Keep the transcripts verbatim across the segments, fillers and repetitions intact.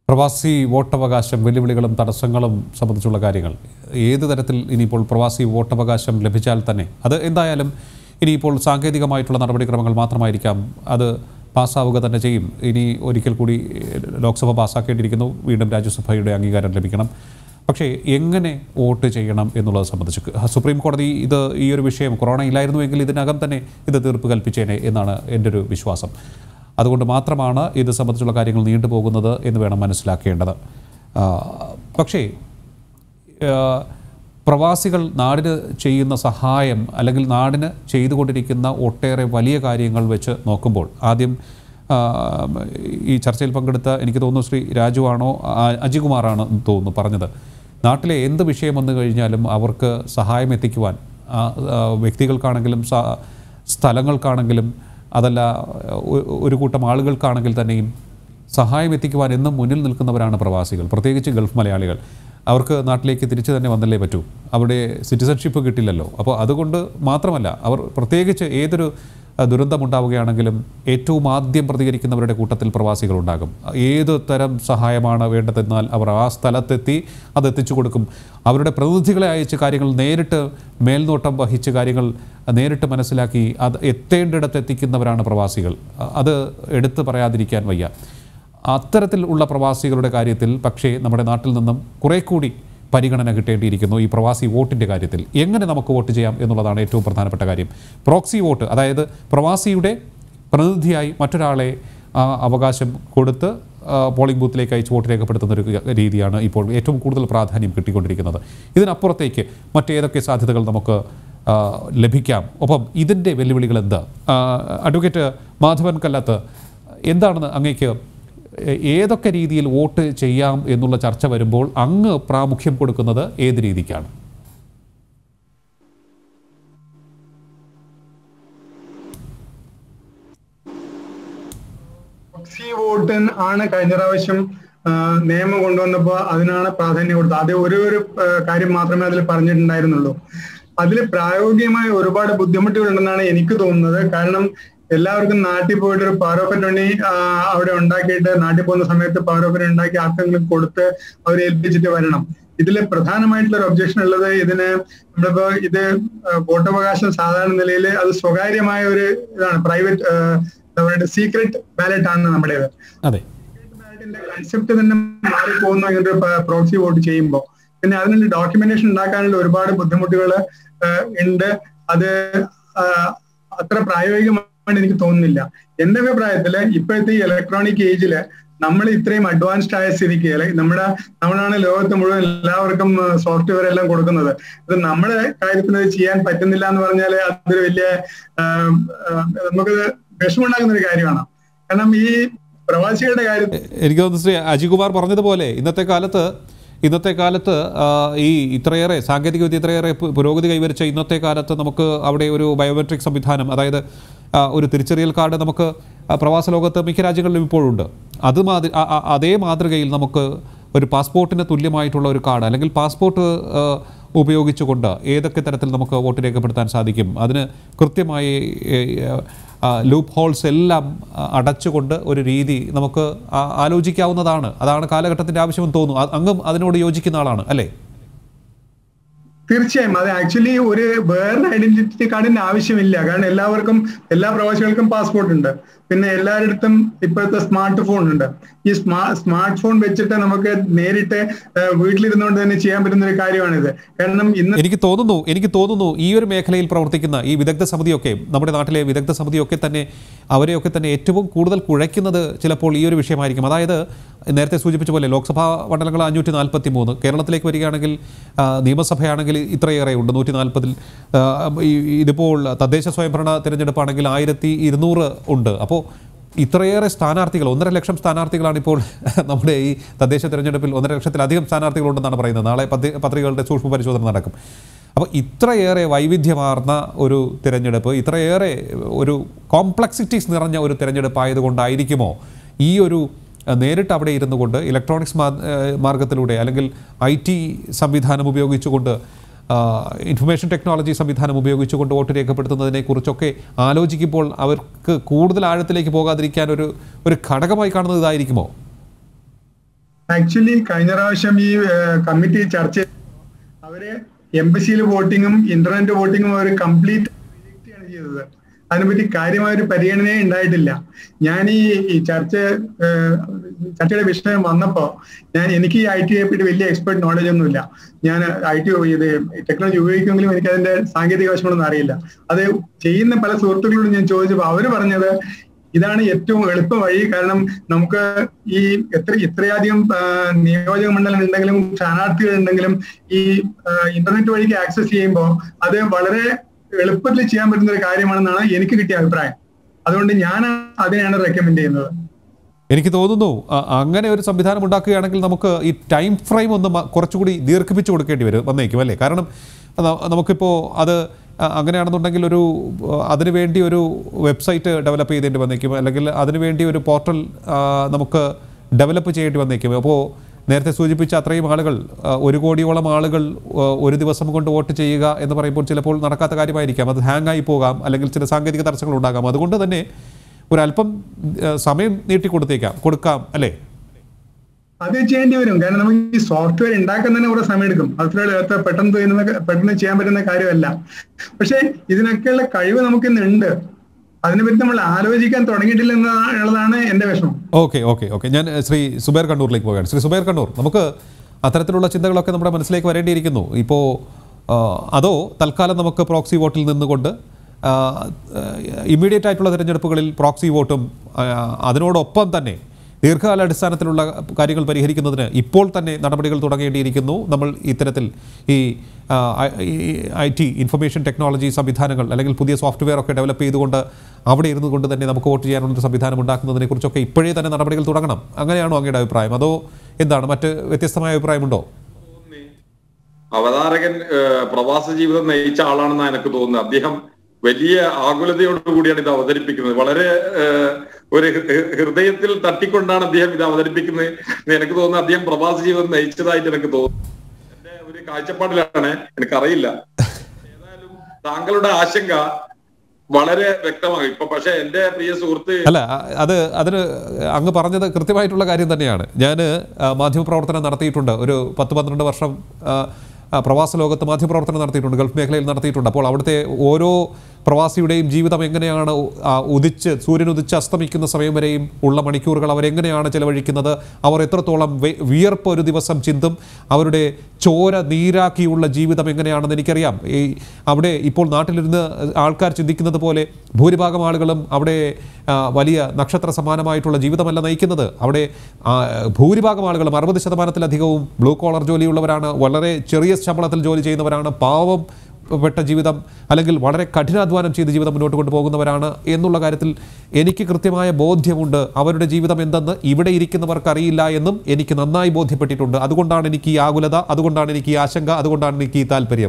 പ്രവാസി വോട്ടവകാശം വെല്ലുവിളികളും തടസ്സങ്ങളും സംബന്ധിച്ചുള്ള കാര്യങ്ങൾ ഏത് തരത്തിൽ ഇനിയിപ്പോൾ പ്രവാസി വോട്ടവകാശം ലഭിച്ചാൽ തന്നെ അത് എന്തായാലും ഇനിയിപ്പോൾ സാങ്കേതികമായിട്ടുള്ള നടപടിക്രമങ്ങൾ മാത്രമായിരിക്കാം അത് പാസ്സാവുക തന്നെ ചെയ്യും. ഇനി ഒരിക്കൽ കൂടി ലോക്സഭ പാസ്സാക്കേണ്ടിയിരിക്കുന്നു, വീണ്ടും രാജ്യസഭയുടെ അംഗീകാരം ലഭിക്കണം. പക്ഷേ എങ്ങനെ വോട്ട് ചെയ്യണം എന്നുള്ളത് സംബന്ധിച്ച് സുപ്രീം കോടതി ഇത് ഈ ഒരു വിഷയം കൊറോണ ഇല്ലായിരുന്നുവെങ്കിൽ ഇതിനകം തന്നെ ഇത് തീർപ്പ് കൽപ്പിച്ചേനെ എന്നാണ് എൻ്റെ ഒരു വിശ്വാസം. അതുകൊണ്ട് മാത്രമാണ് ഇത് സംബന്ധിച്ചുള്ള കാര്യങ്ങൾ നീണ്ടുപോകുന്നത് എന്ന് വേണം മനസ്സിലാക്കേണ്ടത്. പക്ഷേ പ്രവാസികൾ നാടിന് ചെയ്യുന്ന സഹായം അല്ലെങ്കിൽ നാടിന് ചെയ്തുകൊണ്ടിരിക്കുന്ന ഒട്ടേറെ വലിയ കാര്യങ്ങൾ വെച്ച് നോക്കുമ്പോൾ ആദ്യം ഈ ചർച്ചയിൽ പങ്കെടുത്ത എനിക്ക് തോന്നുന്നു ശ്രീ രാജുവാണോ അജികുമാറാണ് തോന്നുന്നു പറഞ്ഞത്, നാട്ടിലെ എന്ത് വിഷയം വന്നു കഴിഞ്ഞാലും അവർക്ക് സഹായം എത്തിക്കുവാൻ വ്യക്തികൾക്കാണെങ്കിലും സ്ഥലങ്ങൾക്കാണെങ്കിലും അതല്ല ഒരു കൂട്ടം ആളുകൾക്കാണെങ്കിൽ തന്നെയും സഹായം എത്തിക്കുവാൻ എന്നും മുന്നിൽ നിൽക്കുന്നവരാണ് പ്രവാസികൾ, പ്രത്യേകിച്ച് ഗൾഫ് മലയാളികൾ. അവർക്ക് നാട്ടിലേക്ക് തിരിച്ചു തന്നെ വന്നല്ലേ പറ്റൂ, അവിടെ സിറ്റിസൺഷിപ്പ് കിട്ടില്ലല്ലോ. അപ്പോൾ അതുകൊണ്ട് മാത്രമല്ല, അവർ പ്രത്യേകിച്ച് ഏതൊരു ദുരന്തമുണ്ടാവുകയാണെങ്കിലും ഏറ്റവും ആദ്യം പ്രതികരിക്കുന്നവരുടെ കൂട്ടത്തിൽ പ്രവാസികളുണ്ടാകും. ഏത് തരം സഹായമാണ് വേണ്ടതെന്നാൽ അവർ ആ സ്ഥലത്തെത്തി അത് എത്തിച്ചു കൊടുക്കും. അവരുടെ പ്രതിനിധികളെ അയച്ച് കാര്യങ്ങൾ നേരിട്ട് മേൽനോട്ടം വഹിച്ച് കാര്യങ്ങൾ നേരിട്ട് മനസ്സിലാക്കി അത് എത്തേണ്ടിടത്ത് എത്തിക്കുന്നവരാണ് പ്രവാസികൾ. അത് എടുത്തു പറയാതിരിക്കാൻ വയ്യ. അത്തരത്തിൽ ഉള്ള പ്രവാസികളുടെ കാര്യത്തിൽ പക്ഷേ നമ്മുടെ നാട്ടിൽ നിന്നും കുറേ കൂടി പരിഗണന കിട്ടേണ്ടിയിരിക്കുന്നു. ഈ പ്രവാസി വോട്ടിൻ്റെ കാര്യത്തിൽ എങ്ങനെ നമുക്ക് വോട്ട് ചെയ്യാം എന്നുള്ളതാണ് ഏറ്റവും പ്രധാനപ്പെട്ട കാര്യം. പ്രോക്സി വോട്ട്, അതായത് പ്രവാസിയുടെ പ്രതിനിധിയായി മറ്റൊരാളെ അവകാശം കൊടുത്ത് പോളിംഗ് ബൂത്തിലേക്ക് അയച്ച് വോട്ട് രേഖപ്പെടുത്തുന്ന ഒരു രീതിയാണ് ഇപ്പോൾ ഏറ്റവും കൂടുതൽ പ്രാധാന്യം കിട്ടിക്കൊണ്ടിരിക്കുന്നത്. ഇതിനപ്പുറത്തേക്ക് മറ്റേതൊക്കെ സാധ്യതകൾ നമുക്ക് ലഭിക്കാം? ഒപ്പം ഇതിൻ്റെ വെല്ലുവിളികൾ എന്താ? അഡ്വക്കേറ്റ് മാധവൻ കല്ലാത്ത്, എന്താണെന്ന് അങ്ങേക്ക് ഏതൊക്കെ രീതിയിൽ വോട്ട് ചെയ്യാം എന്നുള്ള ചർച്ച വരുമ്പോൾ അങ്ങ് പ്രാമുഖ്യം കൊടുക്കുന്നത് ഏത് രീതിക്കാണ്? പ്രോക്സി വോട്ട് ആണ് കഴിഞ്ഞ പ്രാവശ്യം നിയമം കൊണ്ടുവന്നപ്പോൾ അതിനാണ് പ്രാധാന്യം കൊടുത്തത്. അത് ഒരു ഒരു കാര്യം മാത്രമേ അതിൽ പറഞ്ഞിട്ടുണ്ടായിരുന്നുള്ളൂ. അതിൽ പ്രായോഗികമായ ഒരുപാട് ബുദ്ധിമുട്ടുകളുണ്ടെന്നാണ് എനിക്ക് തോന്നുന്നത്. കാരണം എല്ലാവർക്കും നാട്ടിൽ പോയിട്ട് ഒരു പവർ ഓഫ് അറ്റോർണി അവിടെ ഉണ്ടാക്കിയിട്ട് നാട്ടിൽ പോകുന്ന സമയത്ത് പവർ ഓഫ് അറ്റോർണി ഉണ്ടാക്കി ആർക്കെങ്കിലും കൊടുത്ത് അവരെ ഏൽപ്പിച്ചിട്ട് വരണം. ഇതിൽ പ്രധാനമായിട്ടുള്ള ഒരു ഒബ്ജക്ഷൻ ഉള്ളത്, ഇതിന് നമ്മളിപ്പോ ഇത് വോട്ടവകാശം സാധാരണ നിലയിൽ അത് സ്വകാര്യമായ ഒരു ഇതാണ്, പ്രൈവറ്റ് എന്താ പറയുക സീക്രട്ട് ബാലറ്റ് ആണ് നമ്മുടേത്. സീക്രട്ട് ബാലറ്റിന്റെ കൺസെപ്റ്റ് തന്നെ മാറിപ്പോകുന്നു ഇങ്ങനൊരു പ്രോക്സി വോട്ട് ചെയ്യുമ്പോൾ. പിന്നെ അതിനുള്ള ഡോക്യുമെന്റേഷൻ ഉണ്ടാക്കാനുള്ള ഒരുപാട് ബുദ്ധിമുട്ടുകൾ ഉണ്ട്. അത് അത്ര പ്രായോഗികമായി എനിക്ക് തോന്നുന്നില്ല. എന്റെ അഭിപ്രായത്തില് ഇപ്പോഴത്തെ ഈ ഇലക്ട്രോണിക് ഏജില് നമ്മൾ ഇത്രയും അഡ്വാൻസ്ഡ് ആയ സ്ഥിതിക്ക് നമ്മുടെ നമ്മളാണ് ലോകത്ത് മുഴുവൻ എല്ലാവർക്കും സോഫ്റ്റ്വെയർ എല്ലാം കൊടുക്കുന്നത്. അത് നമ്മുടെ കാര്യത്തിൽ ചെയ്യാൻ പറ്റുന്നില്ല എന്ന് പറഞ്ഞാൽ അതൊരു വലിയ നമുക്ക് വിഷമുണ്ടാകുന്ന ഒരു കാര്യമാണ്. കാരണം ഈ പ്രവാസികളുടെ കാര്യത്തിൽ എനിക്ക് തോന്നുന്നു ശ്രീ അജികുമാർ പറഞ്ഞതുപോലെ ഇന്നത്തെ കാലത്ത് ഇന്നത്തെ കാലത്ത് ഈ ഇത്രയേറെ സാങ്കേതികവിദ്യ ഇത്രയേറെ പുരോഗതി കൈവരിച്ച ഇന്നത്തെ കാലത്ത് നമുക്ക് അവിടെ ഒരു ബയോമെട്രിക് സംവിധാനം, അതായത് ഒരു തിരിച്ചറിയൽ കാർഡ് നമുക്ക് പ്രവാസ ലോകത്ത് മിക്ക രാജ്യങ്ങളിലും ഇപ്പോഴുണ്ട്. അത് മാതൃ അതേ മാതൃകയിൽ നമുക്ക് ഒരു പാസ്പോർട്ടിന് തുല്യമായിട്ടുള്ള ഒരു കാർഡ് അല്ലെങ്കിൽ പാസ്പോർട്ട് ഉപയോഗിച്ചുകൊണ്ട് ഏതൊക്കെ തരത്തിൽ നമുക്ക് വോട്ട് രേഖപ്പെടുത്താൻ സാധിക്കും, അതിന് കൃത്യമായി ലൂപ്പ് ഹോൾസ് എല്ലാം അടച്ചുകൊണ്ട് ഒരു രീതി നമുക്ക് ആലോചിക്കാവുന്നതാണ്. അതാണ് കാലഘട്ടത്തിൻ്റെ ആവശ്യമെന്ന് തോന്നുന്നു. അങ്ങും അതിനോട് യോജിക്കുന്ന ആളാണ് അല്ലേ? തീർച്ചയായും. അത് ആക്ച്വലി ഒരു വേറെ ഐഡന്റിറ്റി കാർഡിന്റെ ആവശ്യമില്ല. കാരണം എല്ലാവർക്കും എല്ലാ പ്രവാസികൾക്കും പാസ്പോർട്ട് ഉണ്ട്. പിന്നെ എല്ലാവരിടത്തും ഇപ്പോഴത്തെ സ്മാർട്ട് ഫോൺ ഉണ്ട്. ഈ സ്മാ സ്മാർട്ട് ഫോൺ വെച്ചിട്ട് നമുക്ക് നേരിട്ട് വീട്ടിലിരുന്നുകൊണ്ട് തന്നെ ചെയ്യാൻ പറ്റുന്ന ഒരു കാര്യമാണിത്. കാരണം ഇന്ന് എനിക്ക് തോന്നുന്നു എനിക്ക് തോന്നുന്നു ഈ ഒരു മേഖലയിൽ പ്രവർത്തിക്കുന്ന ഈ വിദഗ്ധ സമിതിയൊക്കെ, നമ്മുടെ നാട്ടിലെ വിദഗ്ധ സമിതിയൊക്കെ തന്നെ അവരെയൊക്കെ തന്നെ ഏറ്റവും കൂടുതൽ കുഴയ്ക്കുന്നത് ചിലപ്പോൾ ഈ ഒരു വിഷയമായിരിക്കും. അതായത് നേരത്തെ സൂചിപ്പിച്ച പോലെ ലോക്സഭാ മണ്ഡലങ്ങൾ അഞ്ഞൂറ്റി നാൽപ്പത്തി മൂന്ന്, കേരളത്തിലേക്ക് വരികയാണെങ്കിൽ നിയമസഭയാണെങ്കിൽ ഇത്രയേറെ ഉണ്ട്, നൂറ്റി നാൽപ്പതിൽ. ഇതിപ്പോൾ തദ്ദേശ സ്വയംഭരണ തിരഞ്ഞെടുപ്പാണെങ്കിൽ ആയിരത്തി ഇരുന്നൂറ് ഉണ്ട്. അപ്പോൾ ഇത്രയേറെ സ്ഥാനാർത്ഥികൾ, ഒന്നര ലക്ഷം സ്ഥാനാർത്ഥികളാണ് ഇപ്പോൾ നമ്മുടെ ഈ തദ്ദേശ തിരഞ്ഞെടുപ്പിൽ. ഒന്നര ലക്ഷത്തിലധികം സ്ഥാനാർത്ഥികളുണ്ടെന്നാണ് പറയുന്നത്. നാളെ പത്രികകളുടെ സൂക്ഷ്മ പരിശോധന നടക്കും. അപ്പോൾ ഇത്രയേറെ വൈവിധ്യമാർന്ന ഒരു തിരഞ്ഞെടുപ്പ്, ഇത്രയേറെ ഒരു കോംപ്ലക്സിറ്റീസ് നിറഞ്ഞ ഒരു തിരഞ്ഞെടുപ്പ് ആയതുകൊണ്ടായിരിക്കുമോ ഈ ഒരു നേരിട്ട് അവിടെ ഇരുന്നു കൊണ്ട് ഇലക്ട്രോണിക്സ് മാർഗത്തിലൂടെ അല്ലെങ്കിൽ ഐ ടി സംവിധാനം ഉപയോഗിച്ചുകൊണ്ട് ഇൻഫർമേഷൻ ടെക്നോളജി സംവിധാനം ഉപയോഗിച്ചുകൊണ്ട് വോട്ട് രേഖപ്പെടുത്തുന്നതിനെക്കുറിച്ചൊക്കെ ആലോചിക്കുമ്പോൾ അവർക്ക് കൂടുതൽ ആഴത്തിലേക്ക് പോകാതിരിക്കാൻ ഒരു ഒരു ഘടകമായി കാണുന്നത് ഇതായിരിക്കുമോ? ആക്ച്വലി കഴിഞ്ഞ പ്രാവശ്യം ഈ കമ്മിറ്റി ചർച്ച അവര് എംബസിയിൽ വോട്ടിങ്ങും ഇന്റർനെറ്റ് വോട്ടിങ്ങും അവർ കംപ്ലീറ്റ് റിജക്ട് ആണ് ചെയ്തത്. അതിനെപ്പറ്റി കാര്യമായ ഒരു പരിഗണനയെ ഉണ്ടായിട്ടില്ല. ഞാൻ ഈ ഈ ചർച്ച ചർച്ചയുടെ വിഷയം വന്നപ്പോ ഞാൻ എനിക്ക് ഈ ഐ ടിയെ പറ്റി വലിയ എക്സ്പെർട്ട് നോളജ് ഒന്നുമില്ല. ഞാൻ ഐ ടി ഇത് ടെക്നോളജി ഉപയോഗിക്കുമെങ്കിലും എനിക്ക് അതിന്റെ സാങ്കേതിക വശങ്ങളൊന്നും അറിയില്ല. അത് ചെയ്യുന്ന പല സുഹൃത്തുക്കളോടും ഞാൻ ചോദിച്ചപ്പോൾ അവര് പറഞ്ഞത് ഇതാണ് ഏറ്റവും എളുപ്പ വഴി. കാരണം നമുക്ക് ഈ എത്ര ഇത്രയധികം നിയോജക മണ്ഡലം ഉണ്ടെങ്കിലും സ്ഥാനാർത്ഥികൾ ഉണ്ടെങ്കിലും ഈ ഇന്റർനെറ്റ് വഴിക്ക് ആക്സസ് ചെയ്യുമ്പോൾ അത് വളരെ എളുപ്പത്തിൽ ചെയ്യാൻ പറ്റുന്ന ഒരു കാര്യമാണെന്നാണ് എനിക്ക് കിട്ടിയ അഭിപ്രായം. അതുകൊണ്ട് ഞാൻ അതിനെയാണ് റെക്കമെൻഡ് ചെയ്യുന്നത്. എനിക്ക് തോന്നുന്നു അങ്ങനെ ഒരു സംവിധാനം ഉണ്ടാക്കുകയാണെങ്കിൽ നമുക്ക് ഈ ടൈം ഫ്രെയിം ഒന്ന് കുറച്ചുകൂടി ദീർഘിപ്പിച്ചു കൊടുക്കേണ്ടി വരും വന്നേക്കും അല്ലേ? കാരണം നമുക്കിപ്പോൾ അത് അങ്ങനെയാണെന്നുണ്ടെങ്കിൽ ഒരു അതിനുവേണ്ടി ഒരു വെബ്സൈറ്റ് ഡെവലപ്പ് ചെയ്തേണ്ടി വന്നേക്കും, അല്ലെങ്കിൽ അതിനുവേണ്ടി ഒരു പോർട്ടൽ നമുക്ക് ഡെവലപ്പ് ചെയ്യേണ്ടി വന്നേക്കും. അപ്പോൾ നേരത്തെ സൂചിപ്പിച്ച അത്രയും ആളുകൾ, ഒരു കോടിയോളം ആളുകൾ ഒരു ദിവസം കൊണ്ട് വോട്ട് ചെയ്യുക എന്ന് പറയുമ്പോൾ ചിലപ്പോൾ നടക്കാത്ത കാര്യമായിരിക്കാം. അത് ഹാങ് ആയി പോകാം, അല്ലെങ്കിൽ ചില സാങ്കേതിക തടസ്സങ്ങൾ ഉണ്ടാകാം. അതുകൊണ്ട് തന്നെ ഒരല്പം സമയം നീട്ടിക്കൊടുത്തേക്കാം കൊടുക്കാം അല്ലേ? അത് ചെയ്യേണ്ടി വരും. കാരണം നമുക്ക് ഈ സോഫ്റ്റ്വെയർ ഉണ്ടാക്കാൻ തന്നെ കുറെ സമയം എടുക്കും. അത്ര പെട്ടെന്ന് ചെയ്യുന്ന പെട്ടെന്ന് ചെയ്യാൻ പറ്റുന്ന കാര്യമല്ല. പക്ഷെ ഇതിനൊക്കെയുള്ള കഴിവ് നമുക്ക് ഇന്നുണ്ട്. അതിനെപ്പറ്റി നമ്മൾ ആലോചിക്കാൻ തുടങ്ങിയിട്ടില്ല എന്നുള്ളതാണ് എന്റെ വിഷമം. ഓക്കെ ഓക്കെ ഓക്കെ ഞാൻ ശ്രീ സുബൈർ കണ്ണൂരിലേക്ക് പോവുകയാണ്. ശ്രീ സുബൈർ കണ്ണൂർ, നമുക്ക് അത്തരത്തിലുള്ള ചിന്തകളൊക്കെ നമ്മുടെ മനസ്സിലേക്ക് വരേണ്ടിയിരിക്കുന്നു. ഇപ്പോൾ അതോ തൽക്കാലം നമുക്ക് പ്രോക്സി വോട്ടിൽ നിന്നുകൊണ്ട് ഇമ്മീഡിയറ്റ് ആയിട്ടുള്ള തിരഞ്ഞെടുപ്പുകളിൽ പ്രോക്സി വോട്ടും അതിനോടൊപ്പം തന്നെ ദീർഘകാലാടിസ്ഥാനത്തിലുള്ള കാര്യങ്ങൾ പരിഹരിക്കുന്നതിന് ഇപ്പോൾ തന്നെ നടപടികൾ തുടങ്ങേണ്ടിയിരിക്കുന്നു. നമ്മൾ ഇത്തരത്തിൽ ഈ ഐ ടി ഇൻഫർമേഷൻ ടെക്നോളജി സംവിധാനങ്ങൾ അല്ലെങ്കിൽ പുതിയ സോഫ്റ്റ്വെയർ ഒക്കെ ഡെവലപ്പ് ചെയ്തുകൊണ്ട് അവിടെ ഇരുന്നു കൊണ്ട് തന്നെ നമുക്ക് വോട്ട് ചെയ്യാനുള്ളൊരു സംവിധാനം ഉണ്ടാക്കുന്നതിനെ കുറിച്ചൊക്കെ ഇപ്പോഴേ തന്നെ നടപടികൾ തുടങ്ങണം. അങ്ങനെയാണോ അങ്ങയുടെ അഭിപ്രായം? അതോ എന്താണ്, മറ്റ് വ്യത്യസ്തമായ അഭിപ്രായമുണ്ടോ? അവതാരകൻ പ്രവാസ ജീവിതം നയിച്ച ആളാണെന്നാണ് എനിക്ക് തോന്നുന്നത്. അദ്ദേഹം വലിയ ആകുലതയോടുകൂടിയാണ് ഇത് അവതരിപ്പിക്കുന്നത്. വളരെ ഒരു ഹൃദയത്തിൽ തട്ടിക്കൊണ്ടാണ് അദ്ദേഹം ഇത് അവതരിപ്പിക്കുന്നത്. എനിക്ക് തോന്നുന്നു അദ്ദേഹം പ്രവാസ ജീവിതം നയിച്ചതായിട്ട് എനിക്ക് തോന്നുന്നു. എന്റെ ഒരു കാഴ്ചപ്പാടിലാണ്, എനിക്കറിയില്ല. ഏതായാലും താങ്കളുടെ ആശങ്ക വളരെ വ്യക്തമായി ഇപ്പൊ. പക്ഷെ എന്റെ പ്രിയ സുഹൃത്ത് അല്ല, അത് അതിന് അങ്ങ് പറഞ്ഞത് കൃത്യമായിട്ടുള്ള കാര്യം തന്നെയാണ്. ഞാൻ മാധ്യമപ്രവർത്തനം നടത്തിയിട്ടുണ്ട്. ഒരു പത്ത് പന്ത്രണ്ട് വർഷം പ്രവാസ ലോകത്ത് മാധ്യമപ്രവർത്തനം നടത്തിയിട്ടുണ്ട്, ഗൾഫ് മേഖലയിൽ നടത്തിയിട്ടുണ്ട്. അപ്പോൾ അവിടുത്തെ ഓരോ പ്രവാസിയുടെയും ജീവിതം എങ്ങനെയാണ് ഉദിച്ച് സൂര്യൻ ഉദിച്ച് അസ്തമിക്കുന്ന സമയം വരെയും ഉള്ള മണിക്കൂറുകൾ അവരെങ്ങനെയാണ് ചെലവഴിക്കുന്നത്, അവർ എത്രത്തോളം വിയർപ്പ് ഒരു ദിവസം ചിന്തും, അവരുടെ ചോര നീരാക്കിയുള്ള ജീവിതം എങ്ങനെയാണെന്ന് എനിക്കറിയാം. ഈ അവിടെ ഇപ്പോൾ നാട്ടിലിരുന്ന് ആൾക്കാർ ചിന്തിക്കുന്നത് പോലെ ഭൂരിഭാഗം ആളുകളും അവിടെ വലിയ നക്ഷത്ര സമാനമായിട്ടുള്ള ജീവിതമല്ല നയിക്കുന്നത്. അവിടെ ഭൂരിഭാഗം ആളുകളും അറുപത് ശതമാനത്തിലധികവും ബ്ലൂ കോളർ ജോലിയുള്ളവരാണ്, വളരെ ചെറിയ ശമ്പളത്തിൽ ജോലി ചെയ്യുന്നവരാണ്, പാവം പെട്ട ജീവിതം അല്ലെങ്കിൽ വളരെ കഠിനാധ്വാനം ചെയ്ത് ജീവിതം മുന്നോട്ട് കൊണ്ടുപോകുന്നവരാണ് എന്നുള്ള കാര്യത്തിൽ എനിക്ക് കൃത്യമായ ബോധ്യമുണ്ട്. അവരുടെ ജീവിതം എന്തെന്ന് ഇവിടെ ഇരിക്കുന്നവർക്ക് അറിയില്ല എന്നും എനിക്ക് നന്നായി ബോധ്യപ്പെട്ടിട്ടുണ്ട്. അതുകൊണ്ടാണ് എനിക്ക് ഈ ആകുലത, അതുകൊണ്ടാണ് എനിക്ക് ഈ ആശങ്ക, അതുകൊണ്ടാണ് എനിക്ക് ഈ താല്പര്യം.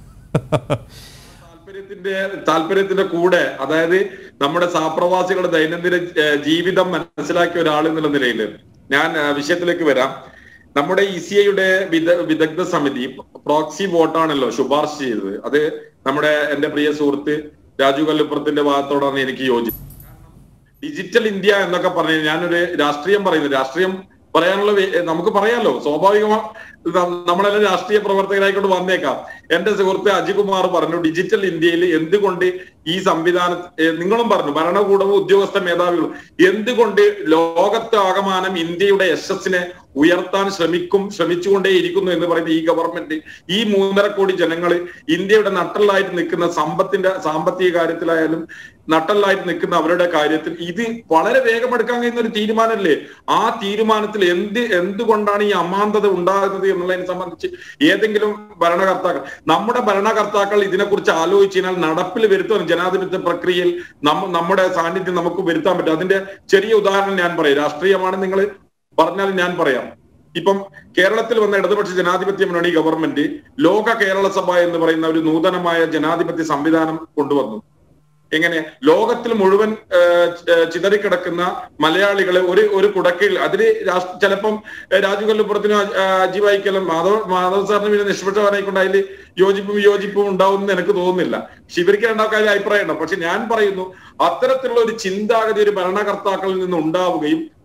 താല്പര്യത്തിന്റെ താല്പര്യത്തിന്റെ കൂടെ, അതായത് നമ്മുടെ സഹപ്രവാസികളുടെ ദൈനംദിന ജീവിതം മനസ്സിലാക്കിയ ഒരാൾ എന്നുള്ള നിലയിൽ ഞാൻ വിഷയത്തിലേക്ക് വരാം. നമ്മുടെ ഇ സി ഐയുടെ വിദ വിദഗ്ധ സമിതി പ്രോക്സി വോട്ടാണല്ലോ ശുപാർശ ചെയ്തത്. അത് നമ്മുടെ എന്റെ പ്രിയ സുഹൃത്ത് രാജു കല്ലുപ്പുറത്തിന്റെ ഭാഗത്തോടാണ് എനിക്ക് യോജിച്ചത്. ഡിജിറ്റൽ ഇന്ത്യ എന്നൊക്കെ പറഞ്ഞു ഞാനൊരു രാഷ്ട്രീയം പറയുന്നു. രാഷ്ട്രീയം പറയാനുള്ള നമുക്ക് പറയാലോ, സ്വാഭാവികമായി നമ്മളെല്ലാം രാഷ്ട്രീയ പ്രവർത്തകരായിക്കൊണ്ട് വന്നേക്കാം. എന്റെ സുഹൃത്ത് അജികുമാർ പറഞ്ഞു, ഡിജിറ്റൽ ഇന്ത്യയിൽ എന്തുകൊണ്ട് ഈ സംവിധാന നിങ്ങളും പറഞ്ഞു ഭരണകൂടവും ഉദ്യോഗസ്ഥ മേധാവികളും എന്തുകൊണ്ട് ലോകത്ത് ആകമാനം ഇന്ത്യയുടെ യശസ്സിനെ ഉയർത്താൻ ശ്രമിക്കും ശ്രമിച്ചുകൊണ്ടേയിരിക്കുന്നു എന്ന് പറയുന്ന ഈ ഗവൺമെന്റ്, ഈ മൂന്നര കോടി ജനങ്ങൾ ഇന്ത്യയുടെ നട്ടലായിട്ട് നിൽക്കുന്ന സമ്പത്തിന്റെ സാമ്പത്തിക കാര്യത്തിലായാലും നട്ടലായിട്ട് നിൽക്കുന്ന അവരുടെ കാര്യത്തിൽ ഇത് വളരെ വേഗമെടുക്കാൻ കഴിയുന്ന ഒരു തീരുമാനമല്ലേ? ആ തീരുമാനത്തിൽ എന്ത് എന്തുകൊണ്ടാണ് ഈ അമാന്തത ഉണ്ടാകുന്നത് എന്നുള്ളതിനെ സംബന്ധിച്ച് ഏതെങ്കിലും ഭരണകർത്താക്കൾ, നമ്മുടെ ഭരണകർത്താക്കൾ ഇതിനെക്കുറിച്ച് ആലോചിച്ച് കഴിഞ്ഞാൽ നടപ്പിൽ വരുത്താൻ ജനാധിപത്യ പ്രക്രിയയിൽ നമ്മ നമ്മുടെ സാന്നിധ്യം നമുക്ക് വരുത്താൻ പറ്റും. അതിന്റെ ചെറിയ ഉദാഹരണം ഞാൻ പറയാം. രാഷ്ട്രീയമാണ് നിങ്ങൾ പറഞ്ഞാൽ ഞാൻ പറയാം. ഇപ്പം കേരളത്തിൽ വന്ന ഇടതുപക്ഷ ജനാധിപത്യ മുന്നണി ഗവൺമെന്റ് ലോക കേരള സഭ എന്ന് പറയുന്ന ഒരു നൂതനമായ ജനാധിപത്യ സംവിധാനം കൊണ്ടുവന്നു. എങ്ങനെ ലോകത്തിൽ മുഴുവൻ ചിതറിക്കിടക്കുന്ന മലയാളികളെ ഒരു ഒരു കുടക്കീഴിൽ, അതിന് ചിലപ്പം രാജു കല്ലുപ്പുറത്തിനും അജി വായിക്കലും മാധവ് മാധവ് സാറിന് പിന്നെ നിഷ്പക്ഷമായിക്കൊണ്ട് അതിൽ യോജിപ്പും വിയോജിപ്പും ഉണ്ടാവും എന്ന് എനിക്ക് തോന്നുന്നില്ല. ശിവരിക്ക് രണ്ടാൾക്കാർ അഭിപ്രായം ഉണ്ടാവും. പക്ഷെ ഞാൻ പറയുന്നു, അത്തരത്തിലുള്ള ഒരു ചിന്താഗതി ഒരു ഭരണകർത്താക്കളിൽ നിന്ന് ഉണ്ടാവുകയും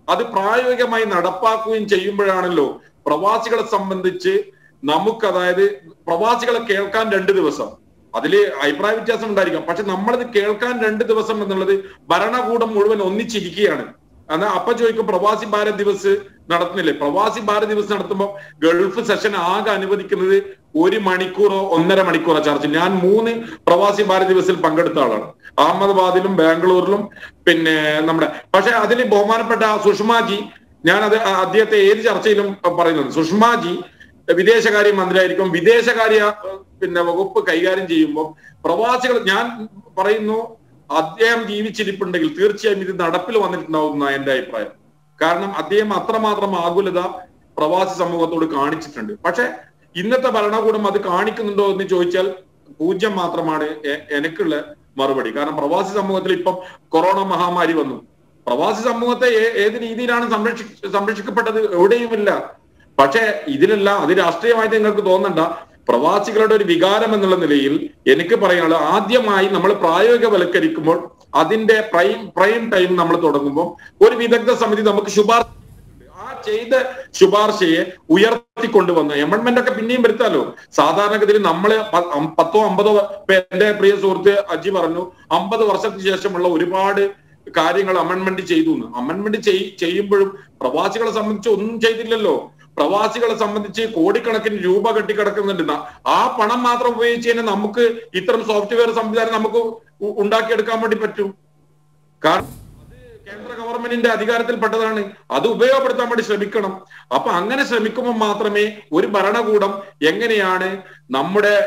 അത് പ്രായോഗികമായി നടപ്പാക്കുകയും ചെയ്യുമ്പോഴാണല്ലോ പ്രവാസികളെ സംബന്ധിച്ച് നമുക്ക്, അതായത് പ്രവാസികളെ കേൾക്കാൻ രണ്ട് ദിവസം, അതില് അഭിപ്രായ വ്യത്യാസം ഉണ്ടായിരിക്കാം, പക്ഷെ നമ്മളിത് കേൾക്കാൻ രണ്ട് ദിവസം എന്നുള്ളത് ഭരണകൂടം മുഴുവൻ ഒന്നിച്ചിരിക്കുകയാണ്. എന്നാൽ അപ്പൊ ചോദിക്കും പ്രവാസി ഭാരത് ദിവസ് നടത്തുന്നില്ലേ? പ്രവാസി ഭാരത് ദിവസ് നടത്തുമ്പോൾ ഗൾഫ് സെഷൻ ആകെ അനുവദിക്കുന്നത് ഒരു മണിക്കൂറോ ഒന്നര മണിക്കൂറോ ചർച്ച. ഞാൻ മൂന്ന് പ്രവാസി ഭാരത് ദിവസിൽ പങ്കെടുത്ത ആളാണ്, അഹമ്മദാബാദിലും ബാംഗ്ലൂരിലും പിന്നെ നമ്മുടെ. പക്ഷെ അതിൽ ബഹുമാനപ്പെട്ട സുഷമാജി, ഞാൻ അത് അദ്ദേഹത്തെ ഏത് ചർച്ചയിലും പറയുന്നത്, സുഷമാജി വിദേശകാര്യ മന്ത്രിയായിരിക്കും, വിദേശകാര്യ പിന്നെ വകുപ്പ് കൈകാര്യം ചെയ്യുമ്പോൾ പ്രവാസികൾ, ഞാൻ പറയുന്നു അദ്ദേഹം ജീവിച്ചിരിപ്പുണ്ടെങ്കിൽ തീർച്ചയായും ഇത് നടപ്പിൽ വന്നിട്ടുണ്ടാവുന്ന എന്റെ അഭിപ്രായം. കാരണം അദ്ദേഹം അത്രമാത്രം ആകുലത പ്രവാസി സമൂഹത്തോട് കാണിച്ചിട്ടുണ്ട്. പക്ഷെ ഇന്നത്തെ ഭരണകൂടം അത് കാണിക്കുന്നുണ്ടോ എന്ന് ചോദിച്ചാൽ പൂജ്യം മാത്രമാണ് എനിക്കുള്ള മറുപടി. കാരണം പ്രവാസി സമൂഹത്തിൽ ഇപ്പം കൊറോണ മഹാമാരി വന്നു, പ്രവാസി സമൂഹത്തെ ഏത് രീതിയിലാണ് സംരക്ഷി സംരക്ഷിക്കപ്പെട്ടത്? എവിടെയുമില്ല. പക്ഷെ ഇതിലെല്ലാം അത് രാഷ്ട്രീയമായിട്ട് നിങ്ങൾക്ക് തോന്നണ്ട. പ്രവാസികളുടെ ഒരു വികാരം എന്നുള്ള നിലയിൽ എനിക്ക് പറയാനുള്ളത്, ആദ്യമായി നമ്മൾ പ്രായോഗികവൽക്കരിക്കുമ്പോൾ അതിന്റെ പ്രൈം പ്രൈം ടൈം നമ്മൾ തുടങ്ങുമ്പോൾ ഒരു വിദഗ്ധ സമിതി നമുക്ക് ശുപാർശ, ആ ചെയ്ത ശുപാർശയെ ഉയർത്തിക്കൊണ്ടുവന്ന എമൻമെന്റ് ഒക്കെ പിന്നെയും വരുത്താലോ. സാധാരണഗതിയിൽ നമ്മള് പത്തോ അമ്പതോ, എന്റെ പ്രിയ സുഹൃത്ത് അജി പറഞ്ഞു അമ്പത് വർഷത്തിന് ശേഷമുള്ള ഒരുപാട് കാര്യങ്ങൾ അമെൻമെന്റ് ചെയ്തു എന്ന്. അമെൻമെന്റ് ചെയ്യുമ്പോഴും പ്രവാസികളെ സംബന്ധിച്ച് ഒന്നും ചെയ്തില്ലല്ലോ. പ്രവാസികളെ സംബന്ധിച്ച് കോടിക്കണക്കിന് രൂപ കെട്ടിക്കിടക്കുന്നുണ്ട്. ആ പണം മാത്രം ഉപയോഗിച്ച് തന്നെ നമുക്ക് ഇത്തരം സോഫ്റ്റ്വെയർ സംവിധാനം നമുക്ക് ഉണ്ടാക്കിയെടുക്കാൻ വേണ്ടി പറ്റും. കാരണം അത് കേന്ദ്ര ഗവൺമെന്റിന്റെ അധികാരത്തിൽപ്പെട്ടതാണ്, അത് ഉപയോഗപ്പെടുത്താൻ വേണ്ടി ശ്രമിക്കണം. അപ്പൊ അങ്ങനെ ശ്രമിക്കുമ്പോൾ മാത്രമേ ഒരു ഭരണകൂടം എങ്ങനെയാണ് നമ്മുടെ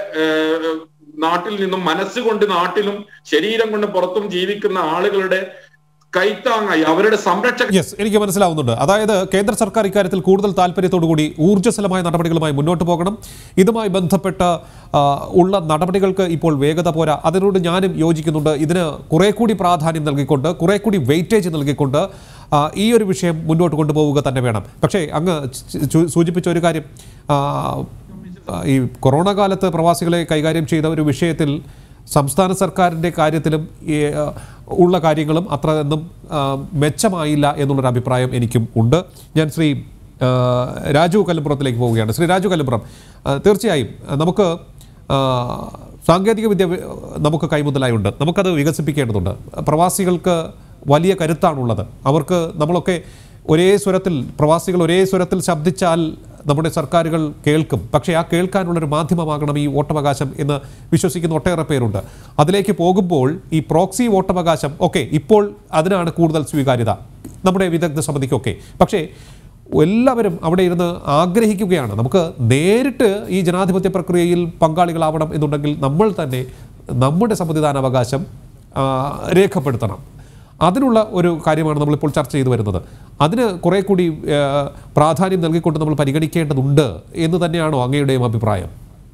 നാട്ടിൽ നിന്നും മനസ്സുകൊണ്ട് നാട്ടിലും ശരീരം കൊണ്ട് പുറത്തും ജീവിക്കുന്ന ആളുകളുടെ കൈത്താങ്ങായി അവരുടെ സംരക്ഷക. യെസ്, എനിക്ക് മനസ്സിലാവുന്നുണ്ട്. അതായത് കേന്ദ്ര സർക്കാർ ഇക്കാര്യത്തിൽ കൂടുതൽ താല്പര്യത്തോടുകൂടി ഊർജ്ജസ്വലമായ നടപടികളുമായി മുന്നോട്ട് പോകണം. ഇതുമായി ബന്ധപ്പെട്ട ഉള്ള നടപടികൾക്ക് ഇപ്പോൾ വേഗത പോരാ. അതിനോട് ഞാനും യോജിക്കുന്നുണ്ട്. ഇതിന് കുറെ കൂടി പ്രാധാന്യം നൽകിക്കൊണ്ട്, കുറെ കൂടി വെയിറ്റേജ് നൽകിക്കൊണ്ട് ഈ ഒരു വിഷയം മുന്നോട്ട് കൊണ്ടുപോവുക തന്നെ വേണം. പക്ഷേ അങ്ങ് സൂചിപ്പിച്ച ഒരു കാര്യം, ഈ കൊറോണ കാലത്ത് പ്രവാസികളെ കൈകാര്യം ചെയ്ത ഒരു വിഷയത്തിൽ സംസ്ഥാന സർക്കാരിൻ്റെ കാര്യത്തിലും ഉള്ള കാര്യങ്ങളും അത്ര ഒന്നും മെച്ചമായില്ല എന്നുള്ളൊരു അഭിപ്രായം എനിക്കും ഉണ്ട്. ഞാൻ ശ്രീ രാജു കല്ലുംപുറത്തിലേക്ക് പോവുകയാണ്. ശ്രീ രാജു കല്ലുംപുറം, തീർച്ചയായും നമുക്ക് സാങ്കേതിക വിദ്യ നമുക്ക് കൈമുതലായുണ്ട്, നമുക്കത് വികസിപ്പിക്കേണ്ടതുണ്ട്. പ്രവാസികൾക്ക് വലിയ കരുത്താണുള്ളത്. അവർക്ക് നമ്മളൊക്കെ ഒരേ സ്വരത്തിൽ, പ്രവാസികൾ ഒരേ സ്വരത്തിൽ ശബ്ദിച്ചാൽ നമ്മുടെ സർക്കാരുകൾ കേൾക്കും. പക്ഷേ ആ കേൾക്കാനുള്ളൊരു മാധ്യമമാകണം ഈ വോട്ടവകാശം എന്ന് വിശ്വസിക്കുന്ന ഒട്ടേറെ പേരുണ്ട്. അതിലേക്ക് പോകുമ്പോൾ ഈ പ്രോക്സി വോട്ടവകാശം ഒക്കെ ഇപ്പോൾ അതിനാണ് കൂടുതൽ സ്വീകാര്യത നമ്മുടെ വിദഗ്ധ സമിതിക്കൊക്കെ. പക്ഷേ എല്ലാവരും അവിടെ ഇരുന്ന് ആഗ്രഹിക്കുകയാണ്, നമുക്ക് നേരിട്ട് ഈ ജനാധിപത്യ പ്രക്രിയയിൽ പങ്കാളികളാവണം എന്നുണ്ടെങ്കിൽ നമ്മൾ തന്നെ നമ്മുടെ സമ്മതിദാനാവകാശം രേഖപ്പെടുത്തണം. അതിനുള്ള ഒരു കാര്യമാണ് നമ്മളിപ്പോൾ ചർച്ച ചെയ്തു വരുന്നത്. അതിന് കുറെ കൂടി പ്രാധാന്യം നൽകിക്കൊണ്ട് നമ്മൾ പരിഗണിക്കേണ്ടതുണ്ട് എന്ന് തന്നെയാണോ അങ്ങയുടെയും അഭിപ്രായം?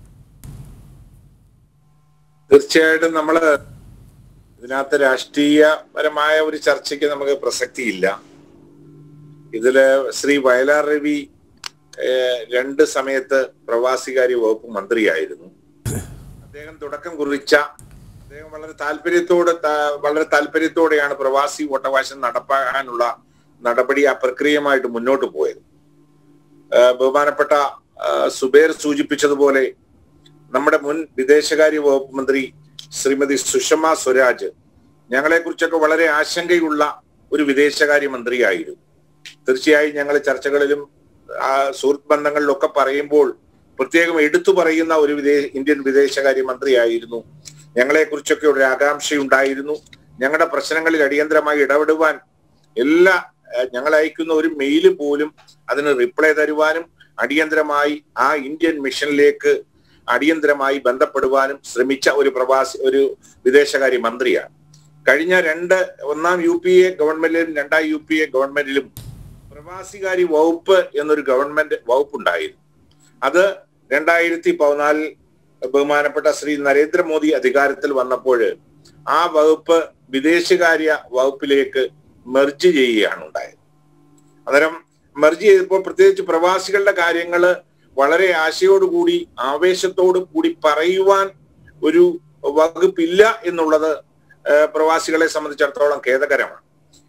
തീർച്ചയായിട്ടും നമ്മൾ ഇതിനകത്ത് രാഷ്ട്രീയപരമായ ഒരു ചർച്ചയ്ക്ക് നമുക്ക് പ്രസക്തിയില്ല. ഇതില് ശ്രീ വയലാർ രവി രണ്ട് സമയത്ത് പ്രവാസികാര്യ വകുപ്പ് മന്ത്രിയായിരുന്നു. അദ്ദേഹം തുടക്കം കുറിച്ച അദ്ദേഹം വളരെ താല്പര്യത്തോടെ വളരെ താല്പര്യത്തോടെയാണ് പ്രവാസി വോട്ടവകാശം നടപ്പാക്കാനുള്ള നടപടി ആ പ്രക്രിയയുമായിട്ട് മുന്നോട്ട് പോയത്. ബഹുമാനപ്പെട്ട സുബൈർ സൂചിപ്പിച്ചതുപോലെ നമ്മുടെ മുൻ വിദേശകാര്യ വകുപ്പ് മന്ത്രി ശ്രീമതി സുഷമ സ്വരാജ് ഞങ്ങളെ കുറിച്ചൊക്കെ വളരെ ആശങ്കയുള്ള ഒരു വിദേശകാര്യ മന്ത്രിയായിരുന്നു. തീർച്ചയായും ഞങ്ങൾ ചർച്ചകളിലും സുഹൃത്ത് ബന്ധങ്ങളിലൊക്കെ പറയുമ്പോൾ പ്രത്യേകം എടുത്തു പറയുന്ന ഒരു വിദേശ ഇന്ത്യൻ വിദേശകാര്യ മന്ത്രിയായിരുന്നു. ഞങ്ങളെ കുറിച്ചൊക്കെ ഒരു ആകാംക്ഷയുണ്ടായിരുന്നു. ഞങ്ങളുടെ പ്രശ്നങ്ങളിൽ അടിയന്തരമായി ഇടപെടുവാൻ എല്ലാ ഞങ്ങൾ അയക്കുന്ന ഒരു മെയില് പോലും അതിന് റിപ്ലൈ തരുവാനും അടിയന്തരമായി ആ ഇന്ത്യൻ മിഷനിലേക്ക് അടിയന്തരമായി ബന്ധപ്പെടുവാനും ശ്രമിച്ച ഒരു പ്രവാസി ഒരു വിദേശകാര്യ മന്ത്രിയാണ്. കഴിഞ്ഞ രണ്ട് ഒന്നാം യു പി എ ഗവൺമെന്റിലും രണ്ടാം യു പി എ ഗവൺമെന്റിലും പ്രവാസികാര്യ വകുപ്പ് എന്നൊരു ഗവൺമെന്റ് വകുപ്പുണ്ടായിരുന്നു. അത് രണ്ടായിരത്തി പതിനാലിൽ ബഹുമാനപ്പെട്ട ശ്രീ നരേന്ദ്രമോദി അധികാരത്തിൽ വന്നപ്പോൾ ആ വകുപ്പ് വിദേശകാര്യ വകുപ്പിലേക്ക് മെർജ് ചെയ്യുകയാണ് ഉണ്ടായത്. അന്നേരം മെർജ് ചെയ്തപ്പോൾ പ്രത്യേകിച്ച് പ്രവാസികളുടെ കാര്യങ്ങള് വളരെ ആശയോടുകൂടി ആവേശത്തോടു കൂടി പറയുവാൻ ഒരു വകുപ്പില്ല എന്നുള്ളത് പ്രവാസികളെ സംബന്ധിച്ചിടത്തോളം ഖേദകരമാണ്.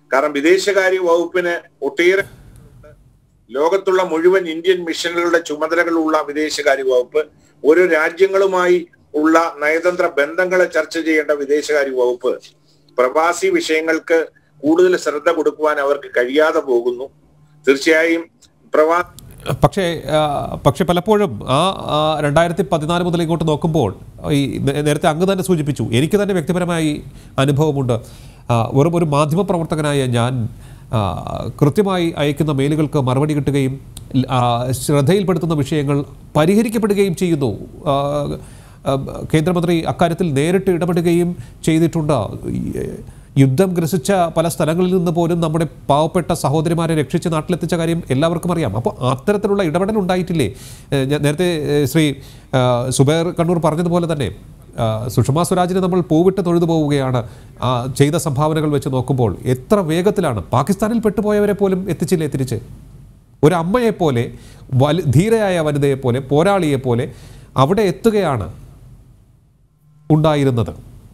കാരണം വിദേശകാര്യ വകുപ്പിന് ഒട്ടേറെ ലോകത്തുള്ള മുഴുവൻ ഇന്ത്യൻ മിഷനുകളുടെ ചുമതലകളുള്ള വിദേശകാര്യ വകുപ്പ്, ഓരോ രാജ്യങ്ങളുമായി ഉള്ള നയതന്ത്ര ബന്ധങ്ങളെ ചർച്ച ചെയ്യേണ്ട വിദേശകാര്യ വകുപ്പ്, പ്രവാസി വിഷയങ്ങൾക്ക് കൂടുതൽ ശ്രദ്ധ കൊടുക്കുവാൻ അവർക്ക് കഴിയാതെ പോകുന്നു. തീർച്ചയായും പ്രവാ പക്ഷേ പക്ഷെ പലപ്പോഴും ആ രണ്ടായിരത്തി പതിനാല് മുതൽ ഇങ്ങോട്ട് നോക്കുമ്പോൾ ഈ നേരത്തെ അങ്ങ് തന്നെ സൂചിപ്പിച്ചു, എനിക്ക് തന്നെ വ്യക്തിപരമായി അനുഭവമുണ്ട്. വെറും ഒരു മാധ്യമപ്രവർത്തകനായ ഞാൻ കൃത്യമായി അയക്കുന്ന മെയിലുകൾക്ക് മറുപടി കിട്ടുകയും ശ്രദ്ധയിൽപ്പെടുത്തുന്ന വിഷയങ്ങൾ പരിഹരിക്കപ്പെടുകയും ചെയ്യുന്നു. കേന്ദ്രമന്ത്രി അക്കാര്യത്തിൽ നേരിട്ട് ഇടപെടുകയും ചെയ്തിട്ടുണ്ട്. യുദ്ധം ഗ്രസിച്ച പല സ്ഥലങ്ങളിൽ നിന്ന് പോലും നമ്മുടെ പാവപ്പെട്ട സഹോദരിമാരെ രക്ഷിച്ച് നാട്ടിലെത്തിച്ച കാര്യം എല്ലാവർക്കും അറിയാം. അപ്പോൾ അത്തരത്തിലുള്ള ഇടപെടൽ ഉണ്ടായിട്ടില്ലേ? നേരത്തെ ശ്രീ സുബൈർ കണ്ണൂർ പറഞ്ഞതുപോലെ തന്നെ സുഷമാ സ്വരാജിനെ നമ്മൾ പൂവിട്ട് തൊഴുതു പോവുകയാണ്. ചെയ്ത സംഭാവനകൾ വെച്ച് നോക്കുമ്പോൾ എത്ര വേഗത്തിലാണ് പാകിസ്ഥാനിൽ പെട്ടുപോയവരെ പോലും എത്തിച്ചില്ലേ തിരിച്ച്. ഒരമ്മയെപ്പോലെ, വലു ധീരയായ വനിതയെപ്പോലെ, പോരാളിയെപ്പോലെ അവിടെ എത്തുകയാണ് ഉണ്ടായിരുന്നത്.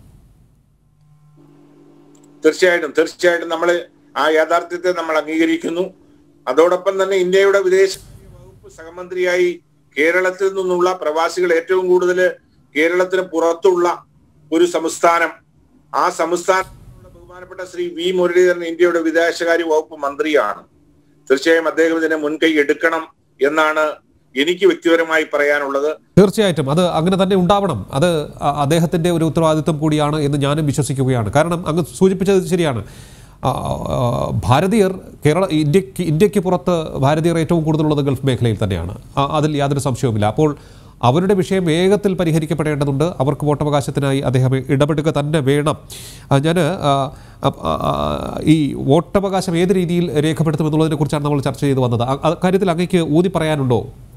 തീർച്ചയായിട്ടും തീർച്ചയായിട്ടും നമ്മൾ ആ യാഥാർത്ഥ്യത്തെ നമ്മൾ അംഗീകരിക്കുന്നു. അതോടൊപ്പം തന്നെ ഇന്ത്യയുടെ വിദേശ വകുപ്പ് സഹമന്ത്രിയായി കേരളത്തിൽ നിന്നുള്ള പ്രവാസികൾ ഏറ്റവും കൂടുതൽ കേരളത്തിന് പുറത്തുള്ള ഒരു സംസ്ഥാനം, ആ സംസ്ഥാനത്തിലുള്ള ബഹുമാനപ്പെട്ട ശ്രീ വി മുരളീധരൻ ഇന്ത്യയുടെ വിദേശകാര്യ വകുപ്പ് മന്ത്രിയാണ്. തീർച്ചയായും അദ്ദേഹം ഇതിനെ മുൻകൈ എടുക്കണം എന്നാണ് എനിക്ക് വ്യക്തിപരമായി പറയാനുള്ളത്. തീർച്ചയായിട്ടും അത് അങ്ങനെ തന്നെ ഉണ്ടാവണം. അത് അദ്ദേഹത്തിൻ്റെ ഒരു ഉത്തരവാദിത്വം കൂടിയാണ് എന്ന് ഞാനും വിശ്വസിക്കുകയാണ്. കാരണം അങ്ങ് സൂചിപ്പിച്ചത് ശരിയാണ്. ഭാരതീയർ കേരള ഇന്ത്യക്ക് ഇന്ത്യക്ക് പുറത്ത് ഭാരതീയർ ഏറ്റവും കൂടുതലുള്ളത് ഗൾഫ് മേഖലയിൽ തന്നെയാണ്. അതിൽ യാതൊരു സംശയവുമില്ല. അപ്പോൾ അവരുടെ വിഷയം വേഗത്തിൽ പരിഹരിക്കപ്പെടേണ്ടതുണ്ട്. അവർക്ക് വോട്ടവകാശത്തിനായി അദ്ദേഹം ഇടപെടുക തന്നെ വേണം. ഞാൻ ഈ വോട്ടവകാശം ഏത് രീതിയിൽ രേഖപ്പെടുത്തുമെന്നുള്ളതിനെ കുറിച്ചാണ് നമ്മൾ ചർച്ച ചെയ്ത് വന്നത്. അക്കാര്യത്തിൽ അങ്ങേക്ക് ഊന്നി പറയാനുണ്ടോ?